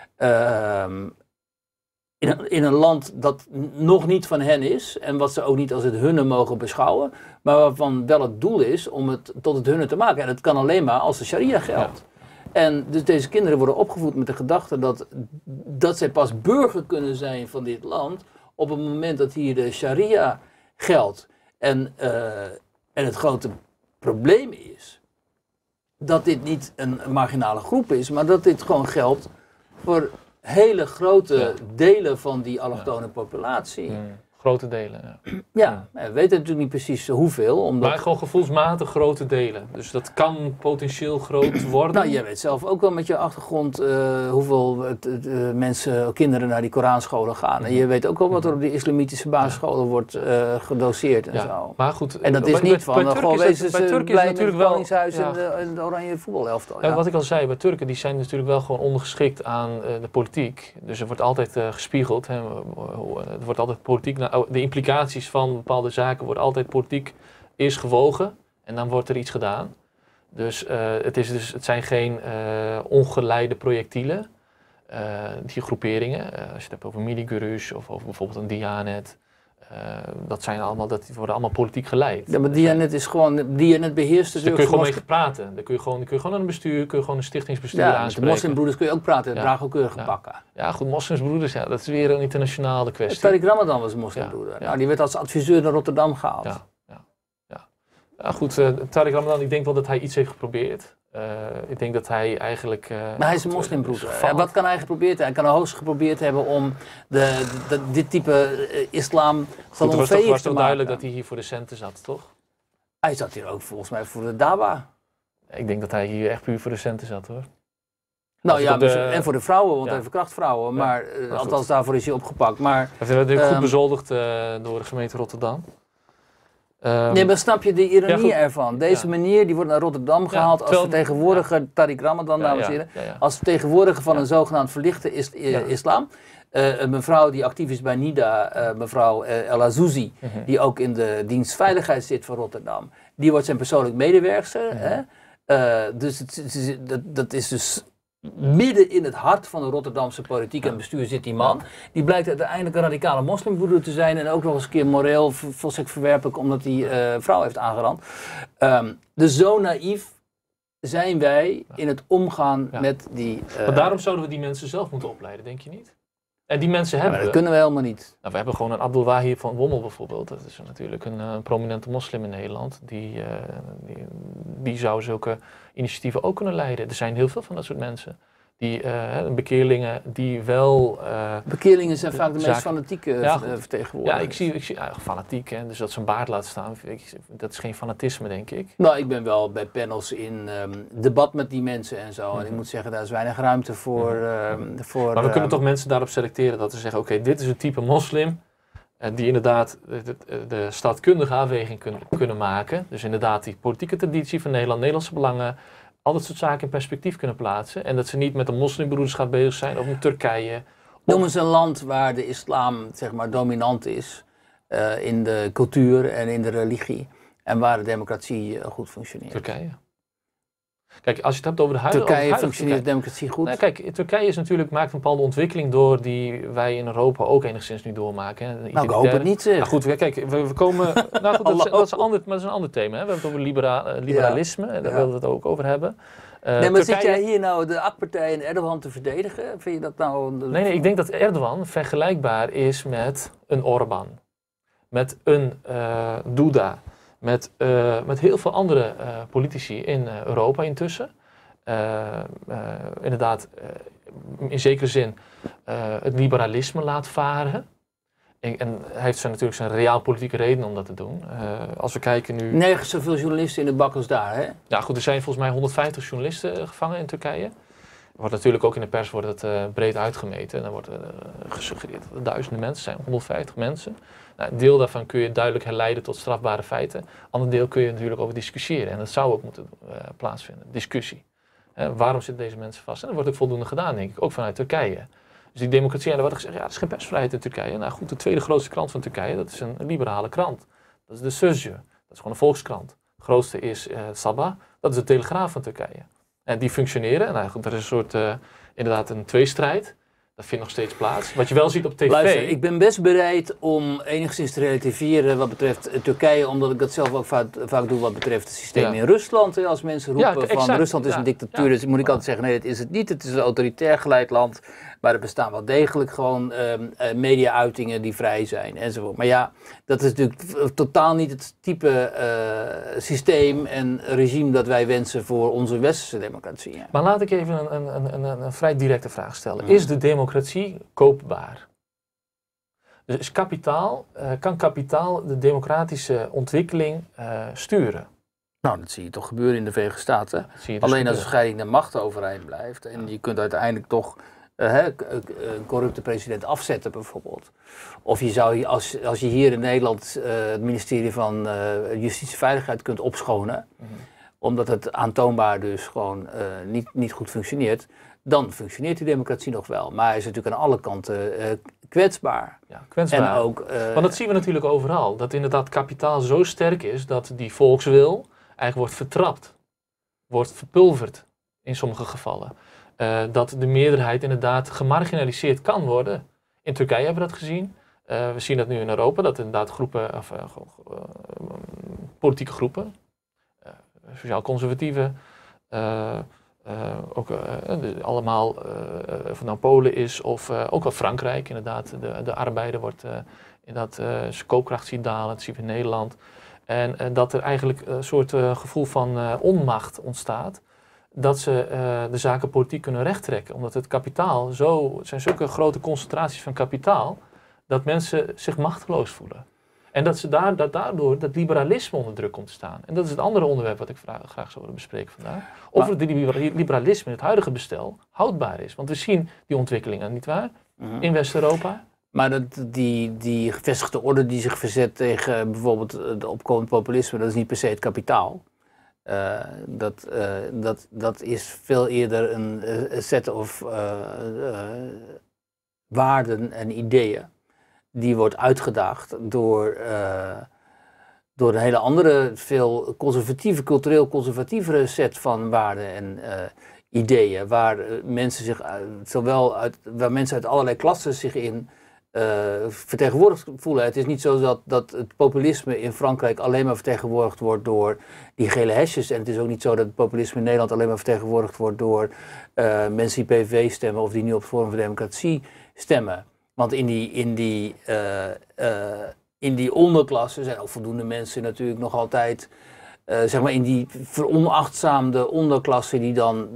in een land dat nog niet van hen is en wat ze ook niet als het hunne mogen beschouwen, maar waarvan wel het doel is om het tot het hunne te maken. En dat kan alleen maar als de sharia geldt. Ja. En dus deze kinderen worden opgevoed met de gedachte dat zij pas burger kunnen zijn van dit land op het moment dat hier de sharia geldt. En het grote probleem is dat dit niet een marginale groep is, maar dat dit gewoon geldt voor hele grote delen van die allochtone populatie. Grote delen, Ja, we weten natuurlijk niet precies hoeveel. Omdat... Maar gewoon gevoelsmatig grote delen. Dus dat kan potentieel groot worden. Nou, jij weet zelf ook wel met je achtergrond hoeveel kinderen naar die Koranscholen gaan. En je weet ook wel wat er op die islamitische basisscholen wordt gedoseerd en zo. Maar goed, en dat is niet van, gewoon wezen ze blij met het Koningshuis en de oranje voetbalelftal. Ja. Wat ik al zei, bij Turken, die zijn natuurlijk wel gewoon ondergeschikt aan de politiek. Dus er wordt altijd gespiegeld. Er wordt altijd politiek de implicaties van bepaalde zaken worden altijd politiek eerst gewogen en dan wordt er iets gedaan. Dus het zijn geen ongeleide projectielen, die groeperingen. Als je het hebt over Mili-gurus of over bijvoorbeeld een Diyanet. Die worden allemaal politiek geleid. Ja, maar Diyanet is gewoon, Diyanet beheerst dus daar kun je gewoon mee praten. Dan kun je gewoon aan een bestuur, kun je gewoon een stichtingsbestuur aanspreken. De moslimbroeders kun je ook praten, dragen ook keurige pakken. Ja, goed, moslimbroeders, dat is weer een internationale kwestie. Tariq Ramadan was een moslimbroeder. Ja. Nou, die werd als adviseur naar Rotterdam gehaald. Ja. Ja, goed, Tariq Ramadan, ik denk wel dat hij iets heeft geprobeerd. Ik denk dat hij eigenlijk... maar hij is een moslimbroeder. Wat kan hij geprobeerd hebben? Hij kan hoogst geprobeerd hebben om dit type islam salonveeg te maken. Het was toch duidelijk dat hij hier voor de centen zat, toch? Hij zat hier ook volgens mij voor de dawa. Ik denk dat hij hier echt puur voor de centen zat, hoor. Nou ja, en voor de vrouwen, want hij verkracht vrouwen. Ja, maar althans, daarvoor is hij opgepakt. Maar, hij werd natuurlijk goed bezoldigd door de gemeente Rotterdam. Nee, maar snap je de ironie ervan? Deze meneer die wordt naar Rotterdam gehaald als vertegenwoordiger, Tariq Ramadan, dames en heren, als vertegenwoordiger van een zogenaamd verlichte islam. Een mevrouw die actief is bij NIDA, mevrouw El Azouzi, die ook in de dienst veiligheid zit van Rotterdam, die wordt zijn persoonlijk medewerkster. Dus dat is dus midden in het hart van de Rotterdamse politiek en bestuur zit die man. Die blijkt uiteindelijk een radicale moslimbroeder te zijn en ook nog eens een keer moreel volstrekt verwerpelijk omdat hij vrouw heeft aangerand. Dus zo naïef zijn wij in het omgaan met die... Maar daarom zouden we die mensen zelf moeten opleiden, denk je niet? En die mensen hebben dat kunnen we helemaal niet. Nou, we hebben gewoon een Abdul Wahid van Wommel bijvoorbeeld. Dat is natuurlijk een prominente moslim in Nederland. Die zou zulke initiatieven ook kunnen leiden. Er zijn heel veel van dat soort mensen. Bekeerlingen die wel... bekeerlingen zijn vaak de meest fanatieke vertegenwoordigers. Ja, ik zie fanatiek. Hè, dus dat ze een baard laat staan. Dat is geen fanatisme, denk ik. Nou, ik ben wel bij panels in debat met die mensen en zo. En ik moet zeggen, daar is weinig ruimte voor... maar we kunnen toch mensen daarop selecteren dat ze zeggen... Oké, dit is een type moslim... die inderdaad de staatkundige afweging kunnen maken. Dus inderdaad die politieke traditie van Nederland, Nederlandse belangen... al dat soort zaken in perspectief kunnen plaatsen. En dat ze niet met een moslimbroederschap bezig zijn of in Turkije. Noem eens een land waar de islam zeg maar dominant is in de cultuur en in de religie. En waar de democratie goed functioneert. Turkije. Kijk, als je het hebt over de huidige... Turkije functioneert de democratie goed? Nee, kijk, Turkije maakt een bepaalde ontwikkeling door die wij in Europa ook enigszins nu doormaken. Hè. Nou, ik hoop het niet, zeg. Nou goed, kijk, we komen... Nou goed, dat is een ander thema. Hè. We hebben het over liberalisme, daar willen we het ook over hebben. Nee, maar Turkije... zit jij hier nou de AK-partij en Erdogan te verdedigen? Vind je dat nou... Nee, ik denk dat Erdogan vergelijkbaar is met een Orbán. Met een Duda. Met heel veel andere politici in Europa intussen. Inderdaad, in zekere zin het liberalisme laat varen. En hij heeft natuurlijk zijn realpolitieke reden om dat te doen. Als we kijken nu... Nergens zoveel journalisten in de bak als daar, hè? Ja goed, er zijn volgens mij 150 journalisten gevangen in Turkije. Wordt natuurlijk ook in de pers breed uitgemeten. En dan wordt gesuggereerd dat er duizenden mensen zijn, 150 mensen. Nou, een deel daarvan kun je duidelijk herleiden tot strafbare feiten. Een ander deel kun je natuurlijk over discussiëren. En dat zou ook moeten plaatsvinden, discussie. Waarom zitten deze mensen vast? En dat wordt ook voldoende gedaan, denk ik, ook vanuit Turkije. Dus die democratie, en er wordt gezegd, ja, er is geen persvrijheid in Turkije. Nou goed, de tweede grootste krant van Turkije, dat is een liberale krant. Dat is de Sözcü, dat is gewoon een volkskrant. De grootste is Sabah, dat is de Telegraaf van Turkije. En die functioneren. Nou goed, er is een soort, inderdaad een tweestrijd. Dat vindt nog steeds plaats. Wat je wel ziet op tv... Luister, ik ben best bereid om enigszins te relativeren wat betreft Turkije, omdat ik dat zelf ook vaak doe wat betreft het systeem in Rusland. Als mensen roepen van Rusland is een dictatuur, dus moet ik altijd zeggen, nee, dat is het niet. Het is een autoritair geleid land, maar er bestaan wel degelijk gewoon media-uitingen die vrij zijn enzovoort. Maar ja, dat is natuurlijk totaal niet het type systeem en regime dat wij wensen voor onze westerse democratie. Ja. Maar laat ik even een vrij directe vraag stellen. Is de democratie koopbaar? Dus kan kapitaal de democratische ontwikkeling sturen? Nou, dat zie je toch gebeuren in de Verenigde Staten. Alleen als een scheiding de macht overeind blijft. En je kunt uiteindelijk toch een corrupte president afzetten bijvoorbeeld. Of je zou, als je hier in Nederland het ministerie van Justitie en Veiligheid kunt opschonen. Omdat het aantoonbaar dus gewoon niet goed functioneert. Dan functioneert die democratie nog wel. Maar hij is natuurlijk aan alle kanten kwetsbaar. Ja, kwetsbaar. En ook, want dat zien we natuurlijk overal. Dat inderdaad kapitaal zo sterk is dat die volkswil eigenlijk wordt vertrapt. Wordt verpulverd in sommige gevallen. Dat de meerderheid inderdaad gemarginaliseerd kan worden. In Turkije hebben we dat gezien. We zien dat nu in Europa. Dat inderdaad politieke groepen, sociaal-conservatieven... allemaal of het nou Polen is of ook wel Frankrijk inderdaad. De arbeider wordt inderdaad zijn koopkracht ziet dalen, dat zien we in Nederland. En dat er eigenlijk een soort gevoel van onmacht ontstaat. Dat ze de zaken politiek kunnen rechttrekken. Omdat het kapitaal het zijn zulke grote concentraties van kapitaal, dat mensen zich machteloos voelen. En dat ze daardoor dat liberalisme onder druk komt te staan. En dat is het andere onderwerp wat ik graag zou willen bespreken vandaag. Of het liberalisme, het huidige bestel, houdbaar is. Want we zien die ontwikkelingen, nietwaar? In West-Europa. Maar die gevestigde orde die zich verzet tegen bijvoorbeeld de opkomend populisme, dat is niet per se het kapitaal. Dat is veel eerder een set of waarden en ideeën. Die wordt uitgedaagd door een hele andere, veel cultureel conservatievere set van waarden en ideeën. Waar mensen waar mensen uit allerlei klassen zich in vertegenwoordigd voelen. Het is niet zo dat het populisme in Frankrijk alleen maar vertegenwoordigd wordt door die gele hesjes. En het is ook niet zo dat het populisme in Nederland alleen maar vertegenwoordigd wordt door mensen die PVV stemmen of die nu op Forum voor Democratie stemmen. Want in die onderklasse zijn ook voldoende mensen natuurlijk nog altijd, zeg maar in die veronachtzaamde onderklasse die dan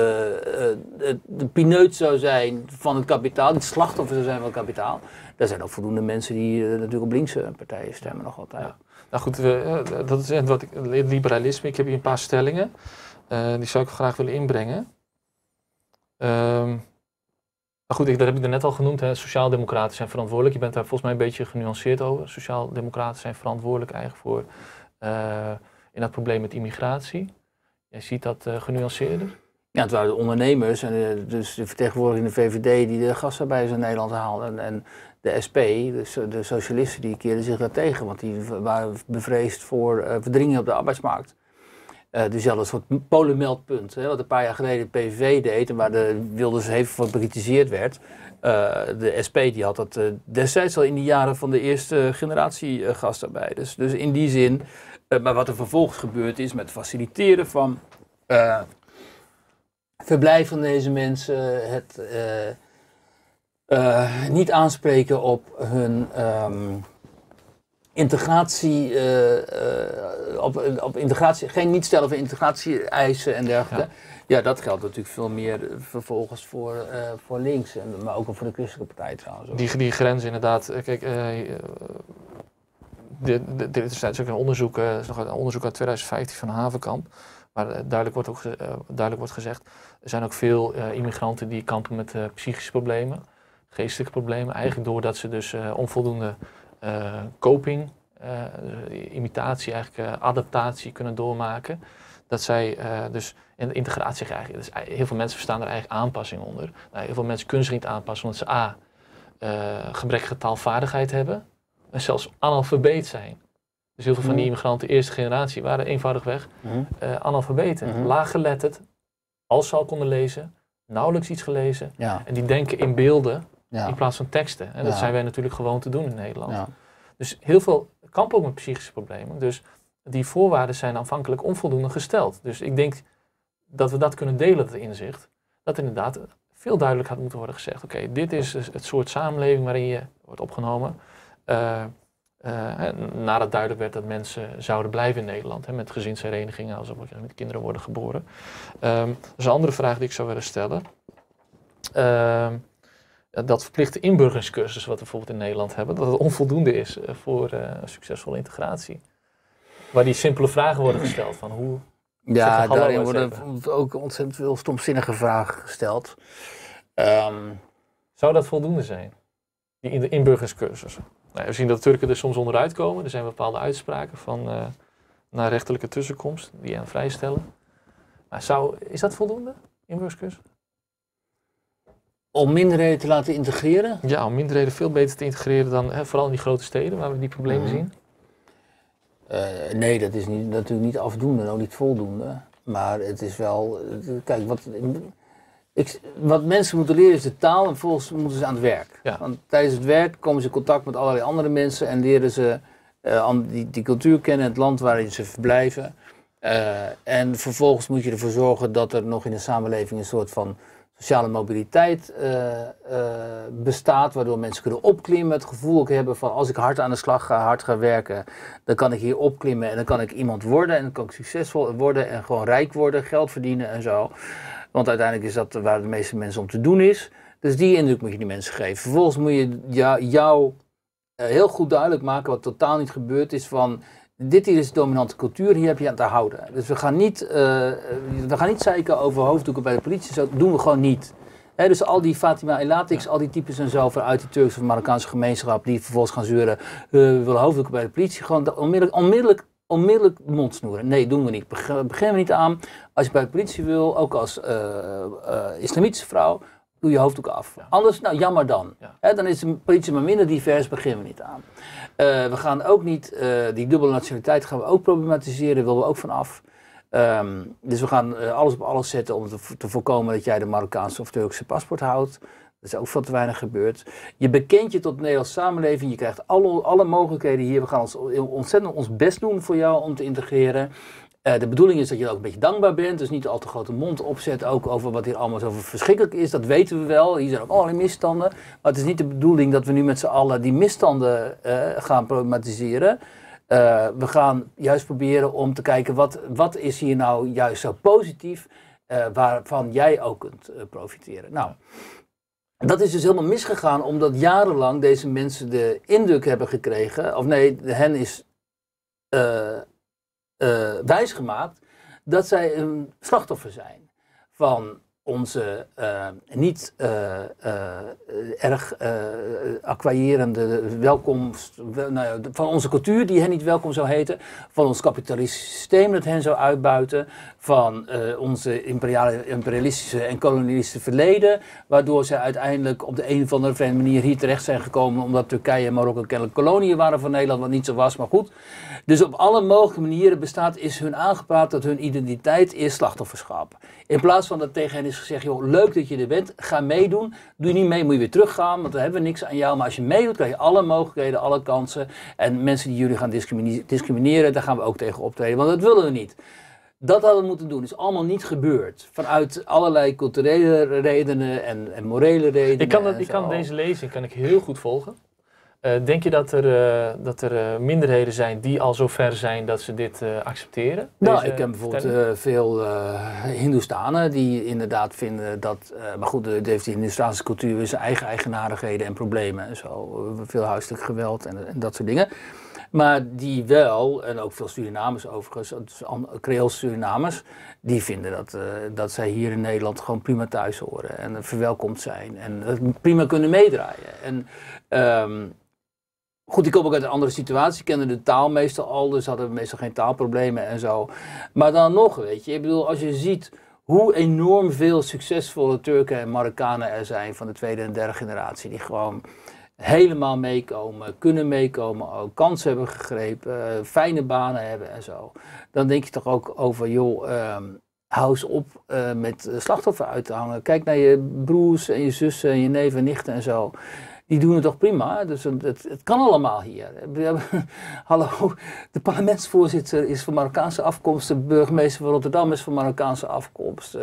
de pineut zou zijn van het kapitaal, die het slachtoffer zou zijn van het kapitaal. Daar zijn ook voldoende mensen die natuurlijk op linkse partijen stemmen nog altijd. Ja. Nou goed, dat is wat liberalisme. Ik heb hier een paar stellingen. Die zou ik graag willen inbrengen. Maar goed, dat heb ik er net al genoemd. Sociaaldemocraten zijn verantwoordelijk. Je bent daar volgens mij een beetje genuanceerd over. Sociaaldemocraten zijn verantwoordelijk eigenlijk voor in dat probleem met immigratie. Jij ziet dat genuanceerder? Ja, het waren de ondernemers en dus de vertegenwoordiging in de VVD die de gastarbeiders in Nederland haalden. En de SP, dus de socialisten, die keerden zich daartegen. Want die waren bevreesd voor verdringing op de arbeidsmarkt. Dus ja, dat is een soort polenmeldpunt. Wat een paar jaar geleden de PVV deed en waar de Wilders even voor bekritiseerd werd. De SP die had dat destijds al in de jaren van de eerste generatie gastarbeiders. Dus in die zin, maar wat er vervolgens gebeurd is met het faciliteren van verblijf van deze mensen, het niet aanspreken op hun integratie, op integratie, niet stellen van integratie-eisen en dergelijke. Ja, dat geldt natuurlijk veel meer vervolgens voor links, maar ook voor de christelijke partij trouwens. Die grens inderdaad, kijk, dit is ook een onderzoek, is nog een onderzoek uit 2015 van Havenkamp, waar duidelijk wordt gezegd, er zijn ook veel immigranten die kampen met psychische problemen, geestelijke problemen, eigenlijk doordat ze dus onvoldoende coping, imitatie, eigenlijk adaptatie kunnen doormaken. Dat zij dus in de integratie eigenlijk, dus heel veel mensen verstaan er eigenlijk aanpassing onder. Heel veel mensen kunnen zich niet aanpassen omdat ze a, gebrekkige taalvaardigheid hebben en zelfs analfabeet zijn. Dus heel veel van die immigranten eerste generatie waren eenvoudigweg analfabeten, laaggeletterd, als ze al konden lezen, nauwelijks iets gelezen. Ja. En die denken in beelden in plaats van teksten. En dat zijn wij natuurlijk gewoon te doen in Nederland. Ja. Dus heel veel kampen ook met psychische problemen. Dus die voorwaarden zijn aanvankelijk onvoldoende gesteld. Dus ik denk dat we dat kunnen delen, dat inzicht. Dat inderdaad veel duidelijk had moeten worden gezegd. Oké, dit is het soort samenleving waarin je wordt opgenomen. Nadat duidelijk werd dat mensen zouden blijven in Nederland. Met gezinsherenigingen als er met kinderen worden geboren. Dat is een andere vraag die ik zou willen stellen. Dat verplichte inburgeringscursus wat we bijvoorbeeld in Nederland hebben, dat het onvoldoende is voor een succesvolle integratie. Waar die simpele vragen worden gesteld van hoe... Ja, daarin worden ook ontzettend veel stomzinnige vragen gesteld. Zou dat voldoende zijn? Die inburgeringscursus? Nou, we zien dat de Turken er soms onderuit komen. Er zijn bepaalde uitspraken van naar rechterlijke tussenkomst die hen vrijstellen. Maar is dat voldoende, inburgeringscursus? Om minderheden te laten integreren? Ja, om minderheden veel beter te integreren dan vooral in die grote steden waar we die problemen zien. Nee, dat is natuurlijk niet afdoende, ook niet voldoende. Maar het is wel... Kijk, wat mensen moeten leren is de taal en vervolgens moeten ze aan het werk. Ja. Want tijdens het werk komen ze in contact met allerlei andere mensen en leren ze die cultuur kennen, het land waarin ze verblijven. En vervolgens moet je ervoor zorgen dat er nog in de samenleving een soort sociale mobiliteit bestaat, waardoor mensen kunnen opklimmen, het gevoel ook hebben van als ik hard aan de slag ga, hard ga werken, dan kan ik hier opklimmen en dan kan ik iemand worden en dan kan ik succesvol worden en gewoon rijk worden, geld verdienen en zo. Want uiteindelijk is dat waar de meeste mensen om te doen is. Dus die indruk moet je die mensen geven. Vervolgens moet je jou heel goed duidelijk maken wat totaal niet gebeurd is van dit hier is de dominante cultuur, hier heb je aan te houden. Dus we gaan niet zeiken over hoofddoeken bij de politie, dat doen we gewoon niet. Dus al die Fatima Elatix, al die types en zo vanuit die Turkse of Marokkaanse gemeenschap die vervolgens gaan zeuren, we willen hoofddoeken bij de politie, gewoon onmiddellijk mond snoeren. Nee, doen we niet. Beginnen we niet aan. Als je bij de politie wil, ook als islamitische vrouw, doe je hoofddoek af. Ja. Anders, nou jammer dan. Ja. Dan is de politie maar minder divers, beginnen we niet aan. We gaan ook niet, die dubbele nationaliteit gaan we ook problematiseren, daar willen we ook van af. Dus we gaan alles op alles zetten om te voorkomen dat jij de Marokkaanse of Turkse paspoort houdt. Dat is ook veel te weinig gebeurd. Je bekent je tot de Nederlandse samenleving, je krijgt alle mogelijkheden hier. We gaan ontzettend ons best doen voor jou om te integreren. De bedoeling is dat je ook een beetje dankbaar bent, dus niet al te grote mond opzet, ook over wat hier allemaal zo verschrikkelijk is, dat weten we wel. Hier zijn ook allerlei misstanden, maar het is niet de bedoeling dat we nu met z'n allen die misstanden gaan problematiseren. We gaan juist proberen om te kijken wat is hier nou juist zo positief, waarvan jij ook kunt profiteren. Nou, dat is dus helemaal misgegaan omdat jarenlang deze mensen de indruk hebben gekregen, of nee, hen is wijsgemaakt dat zij een slachtoffer zijn van onze niet erg acquaïrende welkomst, van onze cultuur die hen niet welkom zou heten, van ons kapitalistische systeem dat hen zou uitbuiten, van onze imperialistische en kolonialistische verleden, waardoor zij uiteindelijk op de een of andere vreemde manier hier terecht zijn gekomen, omdat Turkije en Marokko kennelijk koloniën waren van Nederland, wat niet zo was, maar goed. Dus op alle mogelijke manieren is hun aangepraat dat hun identiteit is slachtofferschap. In plaats van dat tegen hen is gezegd, joh, leuk dat je er bent, ga meedoen. Doe je niet mee, moet je weer teruggaan, want dan hebben we niks aan jou. Maar als je meedoet, krijg je alle mogelijkheden, alle kansen. En mensen die jullie gaan discrimineren, daar gaan we ook tegen optreden, want dat willen we niet. Dat hadden we moeten doen, is allemaal niet gebeurd. Vanuit allerlei culturele redenen en morele redenen. Ik kan deze lezing heel goed volgen. Denk je dat er minderheden zijn die al zo ver zijn dat ze dit accepteren? Nou, ik ken bijvoorbeeld veel Hindoestanen die inderdaad vinden dat... maar goed, heeft die Hindoestaanse cultuur zijn eigen eigenaardigheden en problemen en zo. Veel huiselijk geweld en dat soort dingen. Maar die wel, en ook veel Surinamers overigens, Creoolse Surinamers, die vinden dat zij hier in Nederland gewoon prima thuis horen en verwelkomd zijn en prima kunnen meedraaien. En goed, die komen ook uit een andere situatie, kennen de taal meestal al, dus hadden meestal geen taalproblemen en zo. Maar dan nog, weet je, ik bedoel, als je ziet hoe enorm veel succesvolle Turken en Marokkanen er zijn van de tweede en derde generatie, die gewoon helemaal meekomen, kunnen meekomen, ook kansen hebben gegrepen, fijne banen hebben en zo. Dan denk je toch ook over, joh, hou eens op met slachtoffer uit te hangen. Kijk naar je broers en je zussen en je neven en nichten en zo. Die doen het toch prima, dus het kan allemaal hier. Hallo, de parlementsvoorzitter is van Marokkaanse afkomst, de burgemeester van Rotterdam is van Marokkaanse afkomst.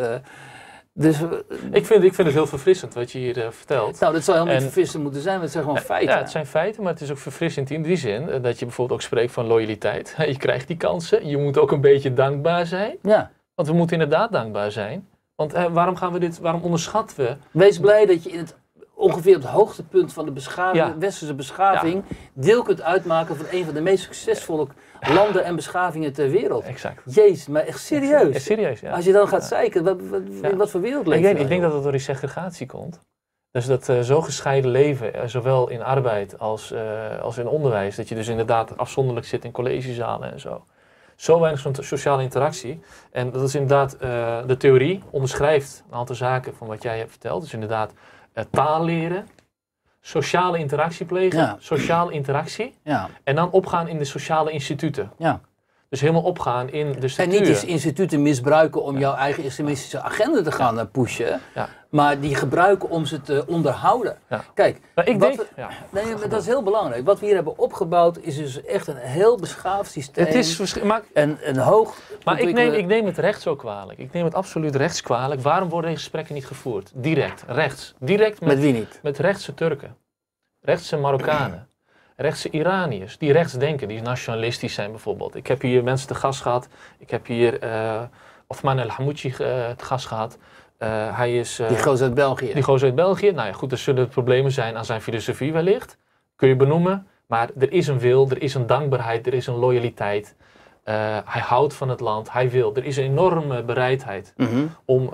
Dus, ik vind het heel verfrissend wat je hier vertelt. Nou, dat zou helemaal niet verfrissend moeten zijn, want het zijn gewoon feiten. Ja, het zijn feiten, maar het is ook verfrissend in die zin dat je bijvoorbeeld ook spreekt van loyaliteit. Je krijgt die kansen, je moet ook een beetje dankbaar zijn. Ja. Want we moeten inderdaad dankbaar zijn. Want waarom onderschatten we... Wees blij dat je ongeveer op het hoogtepunt van de beschaving, westerse beschaving, deel kunt uitmaken van een van de meest succesvolle landen en beschavingen ter wereld. Exact. Jezus, maar echt serieus. Echt serieus, ja. Als je dan gaat zeiken, wat voor wereld leef je? Ik denk dat het door die segregatie komt. Dus dat zo gescheiden leven, zowel in arbeid als in onderwijs, dat je dus inderdaad afzonderlijk zit in collegezalen en zo. Zo weinig sociale interactie. En dat is inderdaad, de theorie onderschrijft een aantal zaken van wat jij hebt verteld. Dus inderdaad, taal leren, sociale interactie plegen, sociale interactie. Ja. En dan opgaan in de sociale instituten. Ja. Dus helemaal opgaan in de En structuren. niet eens instituten misbruiken om jouw eigen islamistische agenda te gaan pushen. Ja. Maar die gebruiken om ze te onderhouden. Ja. Kijk, Maar ik denk... nee, maar dat is heel belangrijk. Wat we hier hebben opgebouwd is dus echt een heel beschaafd systeem. Het is maar een hoog... Maar ik neem het recht zo kwalijk. Ik neem het absoluut rechtskwalijk. Waarom worden deze gesprekken niet gevoerd? Direct, rechts. Direct met wie niet? Met rechtse Turken. Rechtse Marokkanen. Rechtse Iraniërs. Die rechts denken, die nationalistisch zijn bijvoorbeeld. Ik heb hier mensen te gast gehad. Ik heb hier Othman El Hamouchi te gast gehad. Hij is... die gozer uit België. Die gozer uit België. Nou ja, goed, er zullen problemen zijn aan zijn filosofie wellicht. Kun je benoemen. Maar er is een wil, er is een dankbaarheid, er is een loyaliteit. Hij houdt van het land, hij wil. Er is een enorme bereidheid om...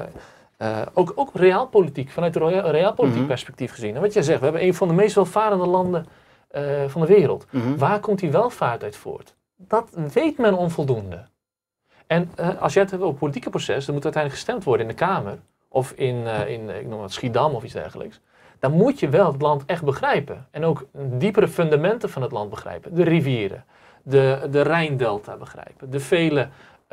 ook realpolitiek, vanuit een realpolitiek perspectief gezien. En wat jij zegt, we hebben een van de meest welvarende landen van de wereld. Waar komt die welvaart uit voort? Dat weet men onvoldoende. En als je het hebt over het politieke proces, dan moet uiteindelijk gestemd worden in de Kamer. Of in ik noem het Schiedam of iets dergelijks. Dan moet je wel het land echt begrijpen. En ook diepere fundamenten van het land begrijpen. De rivieren, de Rijndelta begrijpen. De vele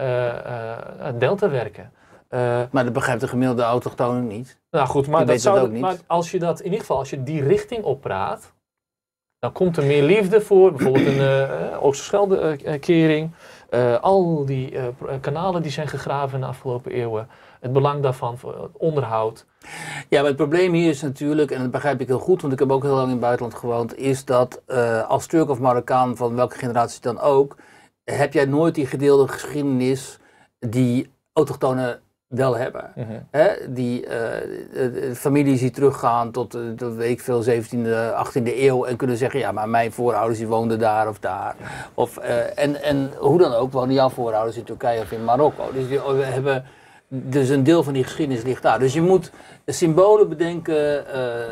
deltawerken. Maar dat begrijpt de gemiddelde autochtone niet. Nou goed, maar, maar als je dat in ieder geval, als je die richting oppraat, dan komt er meer liefde voor. Bijvoorbeeld een Oosterschelde-kering. Al die kanalen die zijn gegraven in de afgelopen eeuwen. Het belang daarvan voor het onderhoud. Ja, maar het probleem hier is natuurlijk, en dat begrijp ik heel goed, want ik heb ook heel lang in het buitenland gewoond, is dat als Turk of Marokkaan, van welke generatie dan ook, heb jij nooit die gedeelde geschiedenis die autochtonen wel hebben. Die families die teruggaan tot, weet ik veel, 17e, 18e eeuw en kunnen zeggen, ja, maar mijn voorouders die woonden daar of daar. Ja. Of, en hoe dan ook, woonden jouw voorouders in Turkije of in Marokko. Dus we hebben... Dus een deel van die geschiedenis ligt daar. Dus je moet symbolen bedenken,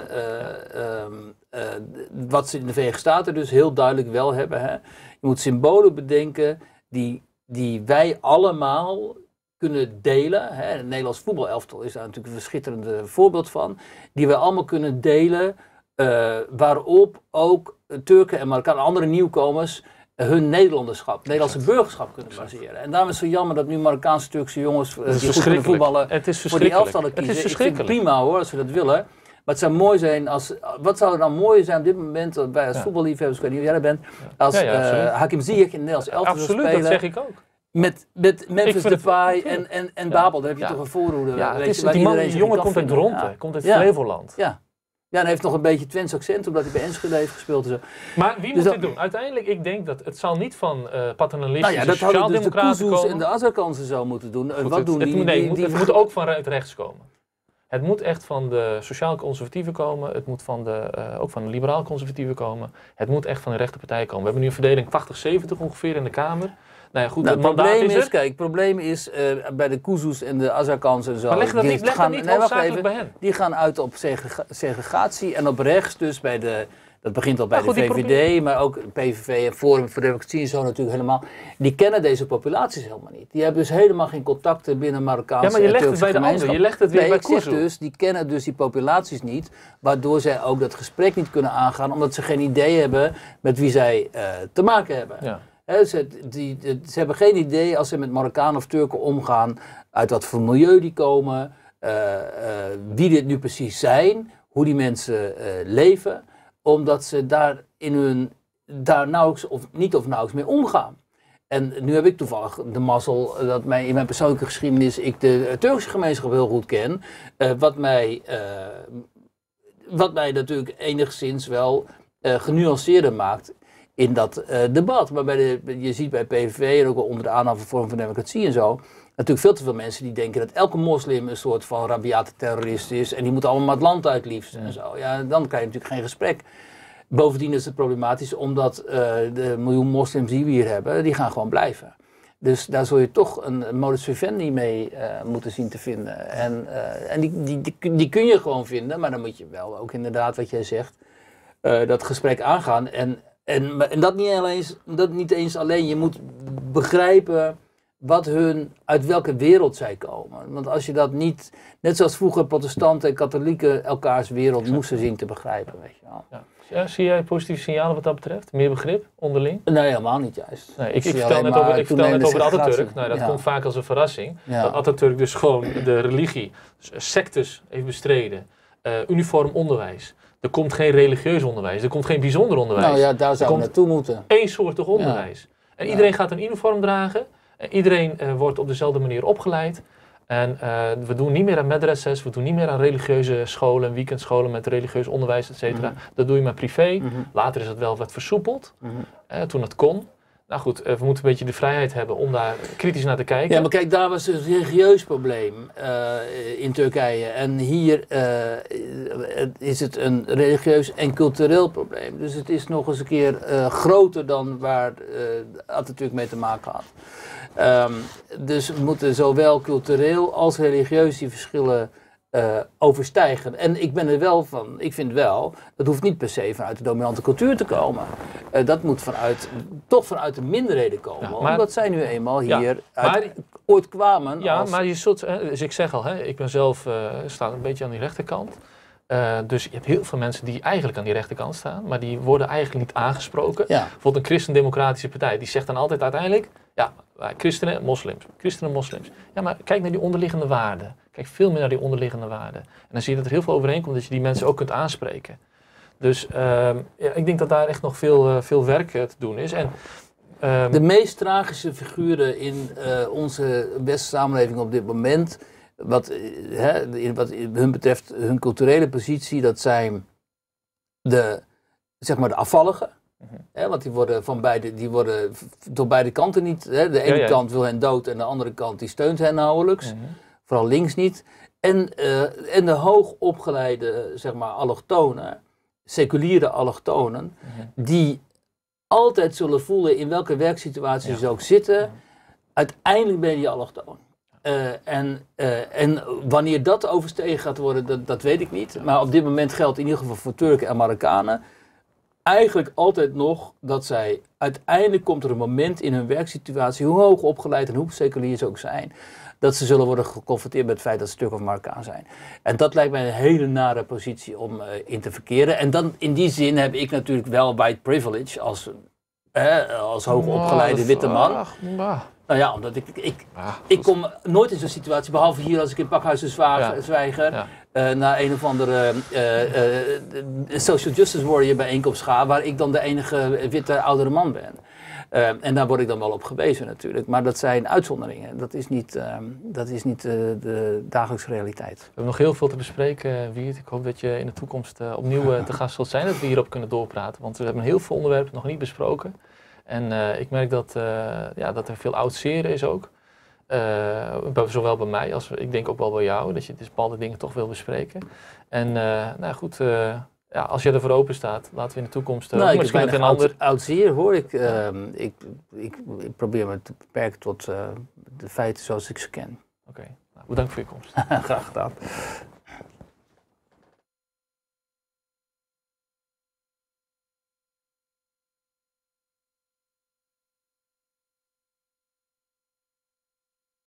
wat ze in de Verenigde Staten dus heel duidelijk wel hebben. Hè. Je moet symbolen bedenken die wij allemaal kunnen delen. Hè. Het Nederlands voetbalelftal is daar natuurlijk een schitterend voorbeeld van. Die wij allemaal kunnen delen, waarop ook Turken en Marokkanen, andere nieuwkomers, hun Nederlandse burgerschap kunnen baseren. En daarom is het zo jammer dat nu Marokkaanse Turkse jongens die goed kunnen voetballen voor die elftallen kiezen. Ik vind het prima hoor, als we dat willen. Maar het zou mooi zijn wat zou er dan mooi zijn op dit moment, wij als voetballiefhebbers, ik weet niet hoe jij er bent, als Hakim Ziyech in het Nederlands elftal zou spelen. Absoluut, dat zeg ik ook. Met Memphis Depay en Babel, dan heb je toch een voorhoede. Ja, die jongen komt uit Dronten, komt uit Flevoland. Ja, en hij heeft nog een beetje Twents accent, omdat hij bij Enschede heeft gespeeld en zo. Maar wie moet dit doen? Uiteindelijk, ik denk dat het zal niet van paternalistische sociaaldemocraten komen. Dat hadden dus de Kuzus en de Azarkansen zo moeten doen. Goed, wat doen die? Het moet ook vanuit rechts komen. Het moet echt van de sociaal-conservatieven komen. Het moet ook van de liberaal-conservatieven komen. Het moet echt van de rechterpartij komen. We hebben nu een verdeling 80-70 ongeveer in de Kamer. Nou ja, goed, het probleem is bij de Kuzus en de Azarkans en zo. Maar leg dat niet hoofdzakelijk bij hen. Die gaan uit op segregatie en op rechts, dus bij dat begint al bij de VVD, maar ook PVV en Forum voor Democratie en zo natuurlijk helemaal. Die kennen deze populaties helemaal niet. Die hebben dus helemaal geen contacten binnen Marokkaanse en Turkse gemeenschap. Ja, maar je legt het bij de ander, je legt het weer bij Kuzu. Dus, die kennen dus die populaties niet, waardoor zij ook dat gesprek niet kunnen aangaan, omdat ze geen idee hebben met wie zij te maken hebben. Ja. Ze hebben geen idee als ze met Marokkanen of Turken omgaan, uit wat voor milieu die komen, wie dit nu precies zijn, hoe die mensen leven, omdat ze daar nauwelijks of nauwelijks mee omgaan. En nu heb ik toevallig de mazzel dat in mijn persoonlijke geschiedenis ik de Turkse gemeenschap heel goed ken, wat mij natuurlijk enigszins wel genuanceerder maakt in dat debat. Maar je ziet bij PVV en ook wel onder de aanhang van Forum voor Democratie en zo, natuurlijk veel te veel mensen die denken dat elke moslim een soort van rabiate terrorist is en die moeten allemaal maar het land uit liefst en zo. Ja, dan krijg je natuurlijk geen gesprek. Bovendien is het problematisch omdat de miljoen moslims die we hier hebben, die gaan gewoon blijven. Dus daar zul je toch een modus vivendi mee moeten zien te vinden. En die kun je gewoon vinden, maar dan moet je wel ook inderdaad, wat jij zegt, dat gesprek aangaan. En dat niet eens alleen. Je moet begrijpen uit welke wereld zij komen. Want als je dat niet, net zoals vroeger protestanten en katholieken elkaars wereld moesten zien te begrijpen. Weet je wel. Ja. Ja, zie jij positieve signalen wat dat betreft? Meer begrip onderling? Nee, helemaal niet juist. Nee, ik vertel net over Atatürk. Nou, dat komt vaak als een verrassing. Ja. Dat Atatürk dus gewoon de religie, sectes heeft bestreden. Uniform onderwijs. Er komt geen religieus onderwijs. Er komt geen bijzonder onderwijs. Nou ja, daar zou je naartoe moeten. Eensoortig onderwijs. Ja. En iedereen gaat een uniform dragen. Iedereen wordt op dezelfde manier opgeleid. En we doen niet meer aan madrasas, we doen niet meer aan religieuze scholen, weekendscholen met religieus onderwijs, et cetera. Dat doe je maar privé. Later is dat wel wat versoepeld, toen het kon. Nou goed, we moeten een beetje de vrijheid hebben om daar kritisch naar te kijken. Ja, maar kijk, daar was een religieus probleem in Turkije. En hier is het een religieus en cultureel probleem. Dus het is nog eens een keer groter dan waar Atatürk mee te maken had. Dus we moeten zowel cultureel als religieus die verschillen overstijgen. En ik ben er wel van, ik vind wel, dat hoeft niet per se vanuit de dominante cultuur te komen. Dat moet toch vanuit de minderheden komen. Ja, omdat zij nu eenmaal hier ooit kwamen. Ja, maar je zult, dus ik zeg al, ik ben zelf, sta een beetje aan die rechterkant. Dus je hebt heel veel mensen die eigenlijk aan die rechterkant staan, maar die worden eigenlijk niet aangesproken. Ja. Bijvoorbeeld een christendemocratische partij, die zegt dan altijd uiteindelijk, ja, christenen, moslims. Ja, maar kijk naar die onderliggende waarden. Kijk veel meer naar die onderliggende waarden. En dan zie je dat er heel veel overeenkomt, dat je die mensen ook kunt aanspreken. Dus ik denk dat daar echt nog veel werk te doen is. En, de meest tragische figuren in onze westerse samenleving op dit moment, wat hun betreft hun culturele positie, dat zijn de afvalligen. Want die worden door beide kanten niet. De ene kant wil hen dood en de andere kant die steunt hen nauwelijks. Vooral links niet. En de hoogopgeleide, allochtonen, seculiere allochtonen, die altijd zullen voelen in welke werksituatie ze ook zitten. Uiteindelijk ben je allochtoon. En wanneer dat overstegen gaat worden, dat weet ik niet. Maar op dit moment geldt in ieder geval voor Turken en Marokkanen eigenlijk altijd nog dat zij uiteindelijk komt er een moment in hun werksituatie, hoe hoog opgeleid en hoe seculier ze ook zijn, dat ze zullen worden geconfronteerd met het feit dat ze Turk of Marokkaan zijn. En dat lijkt mij een hele nare positie om in te verkeren. En dan in die zin heb ik natuurlijk wel white privilege als hoogopgeleide witte man. Nou ja, omdat ik kom nooit in zo'n situatie, behalve hier als ik in Pakhuis de Zwijger naar een of andere social justice warrior bijeenkomst ga, waar ik dan de enige witte oudere man ben. En daar word ik dan wel op gewezen natuurlijk, maar dat zijn uitzonderingen. Dat is niet de dagelijkse realiteit. We hebben nog heel veel te bespreken, Wiert. Ik hoop dat je in de toekomst opnieuw te gast zult zijn, dat we hierop kunnen doorpraten. Want we hebben heel veel onderwerpen nog niet besproken. En ik merk dat er veel oud zeer is ook. Zowel bij mij als ik denk ook wel bij jou. Dat je dus bepaalde dingen toch wil bespreken. En als je ervoor open staat, laten we in de toekomst... ik ben oud zeer hoor. Ik probeer me te beperken tot de feiten zoals ik ze ken. Oké. Bedankt voor je komst. Graag gedaan.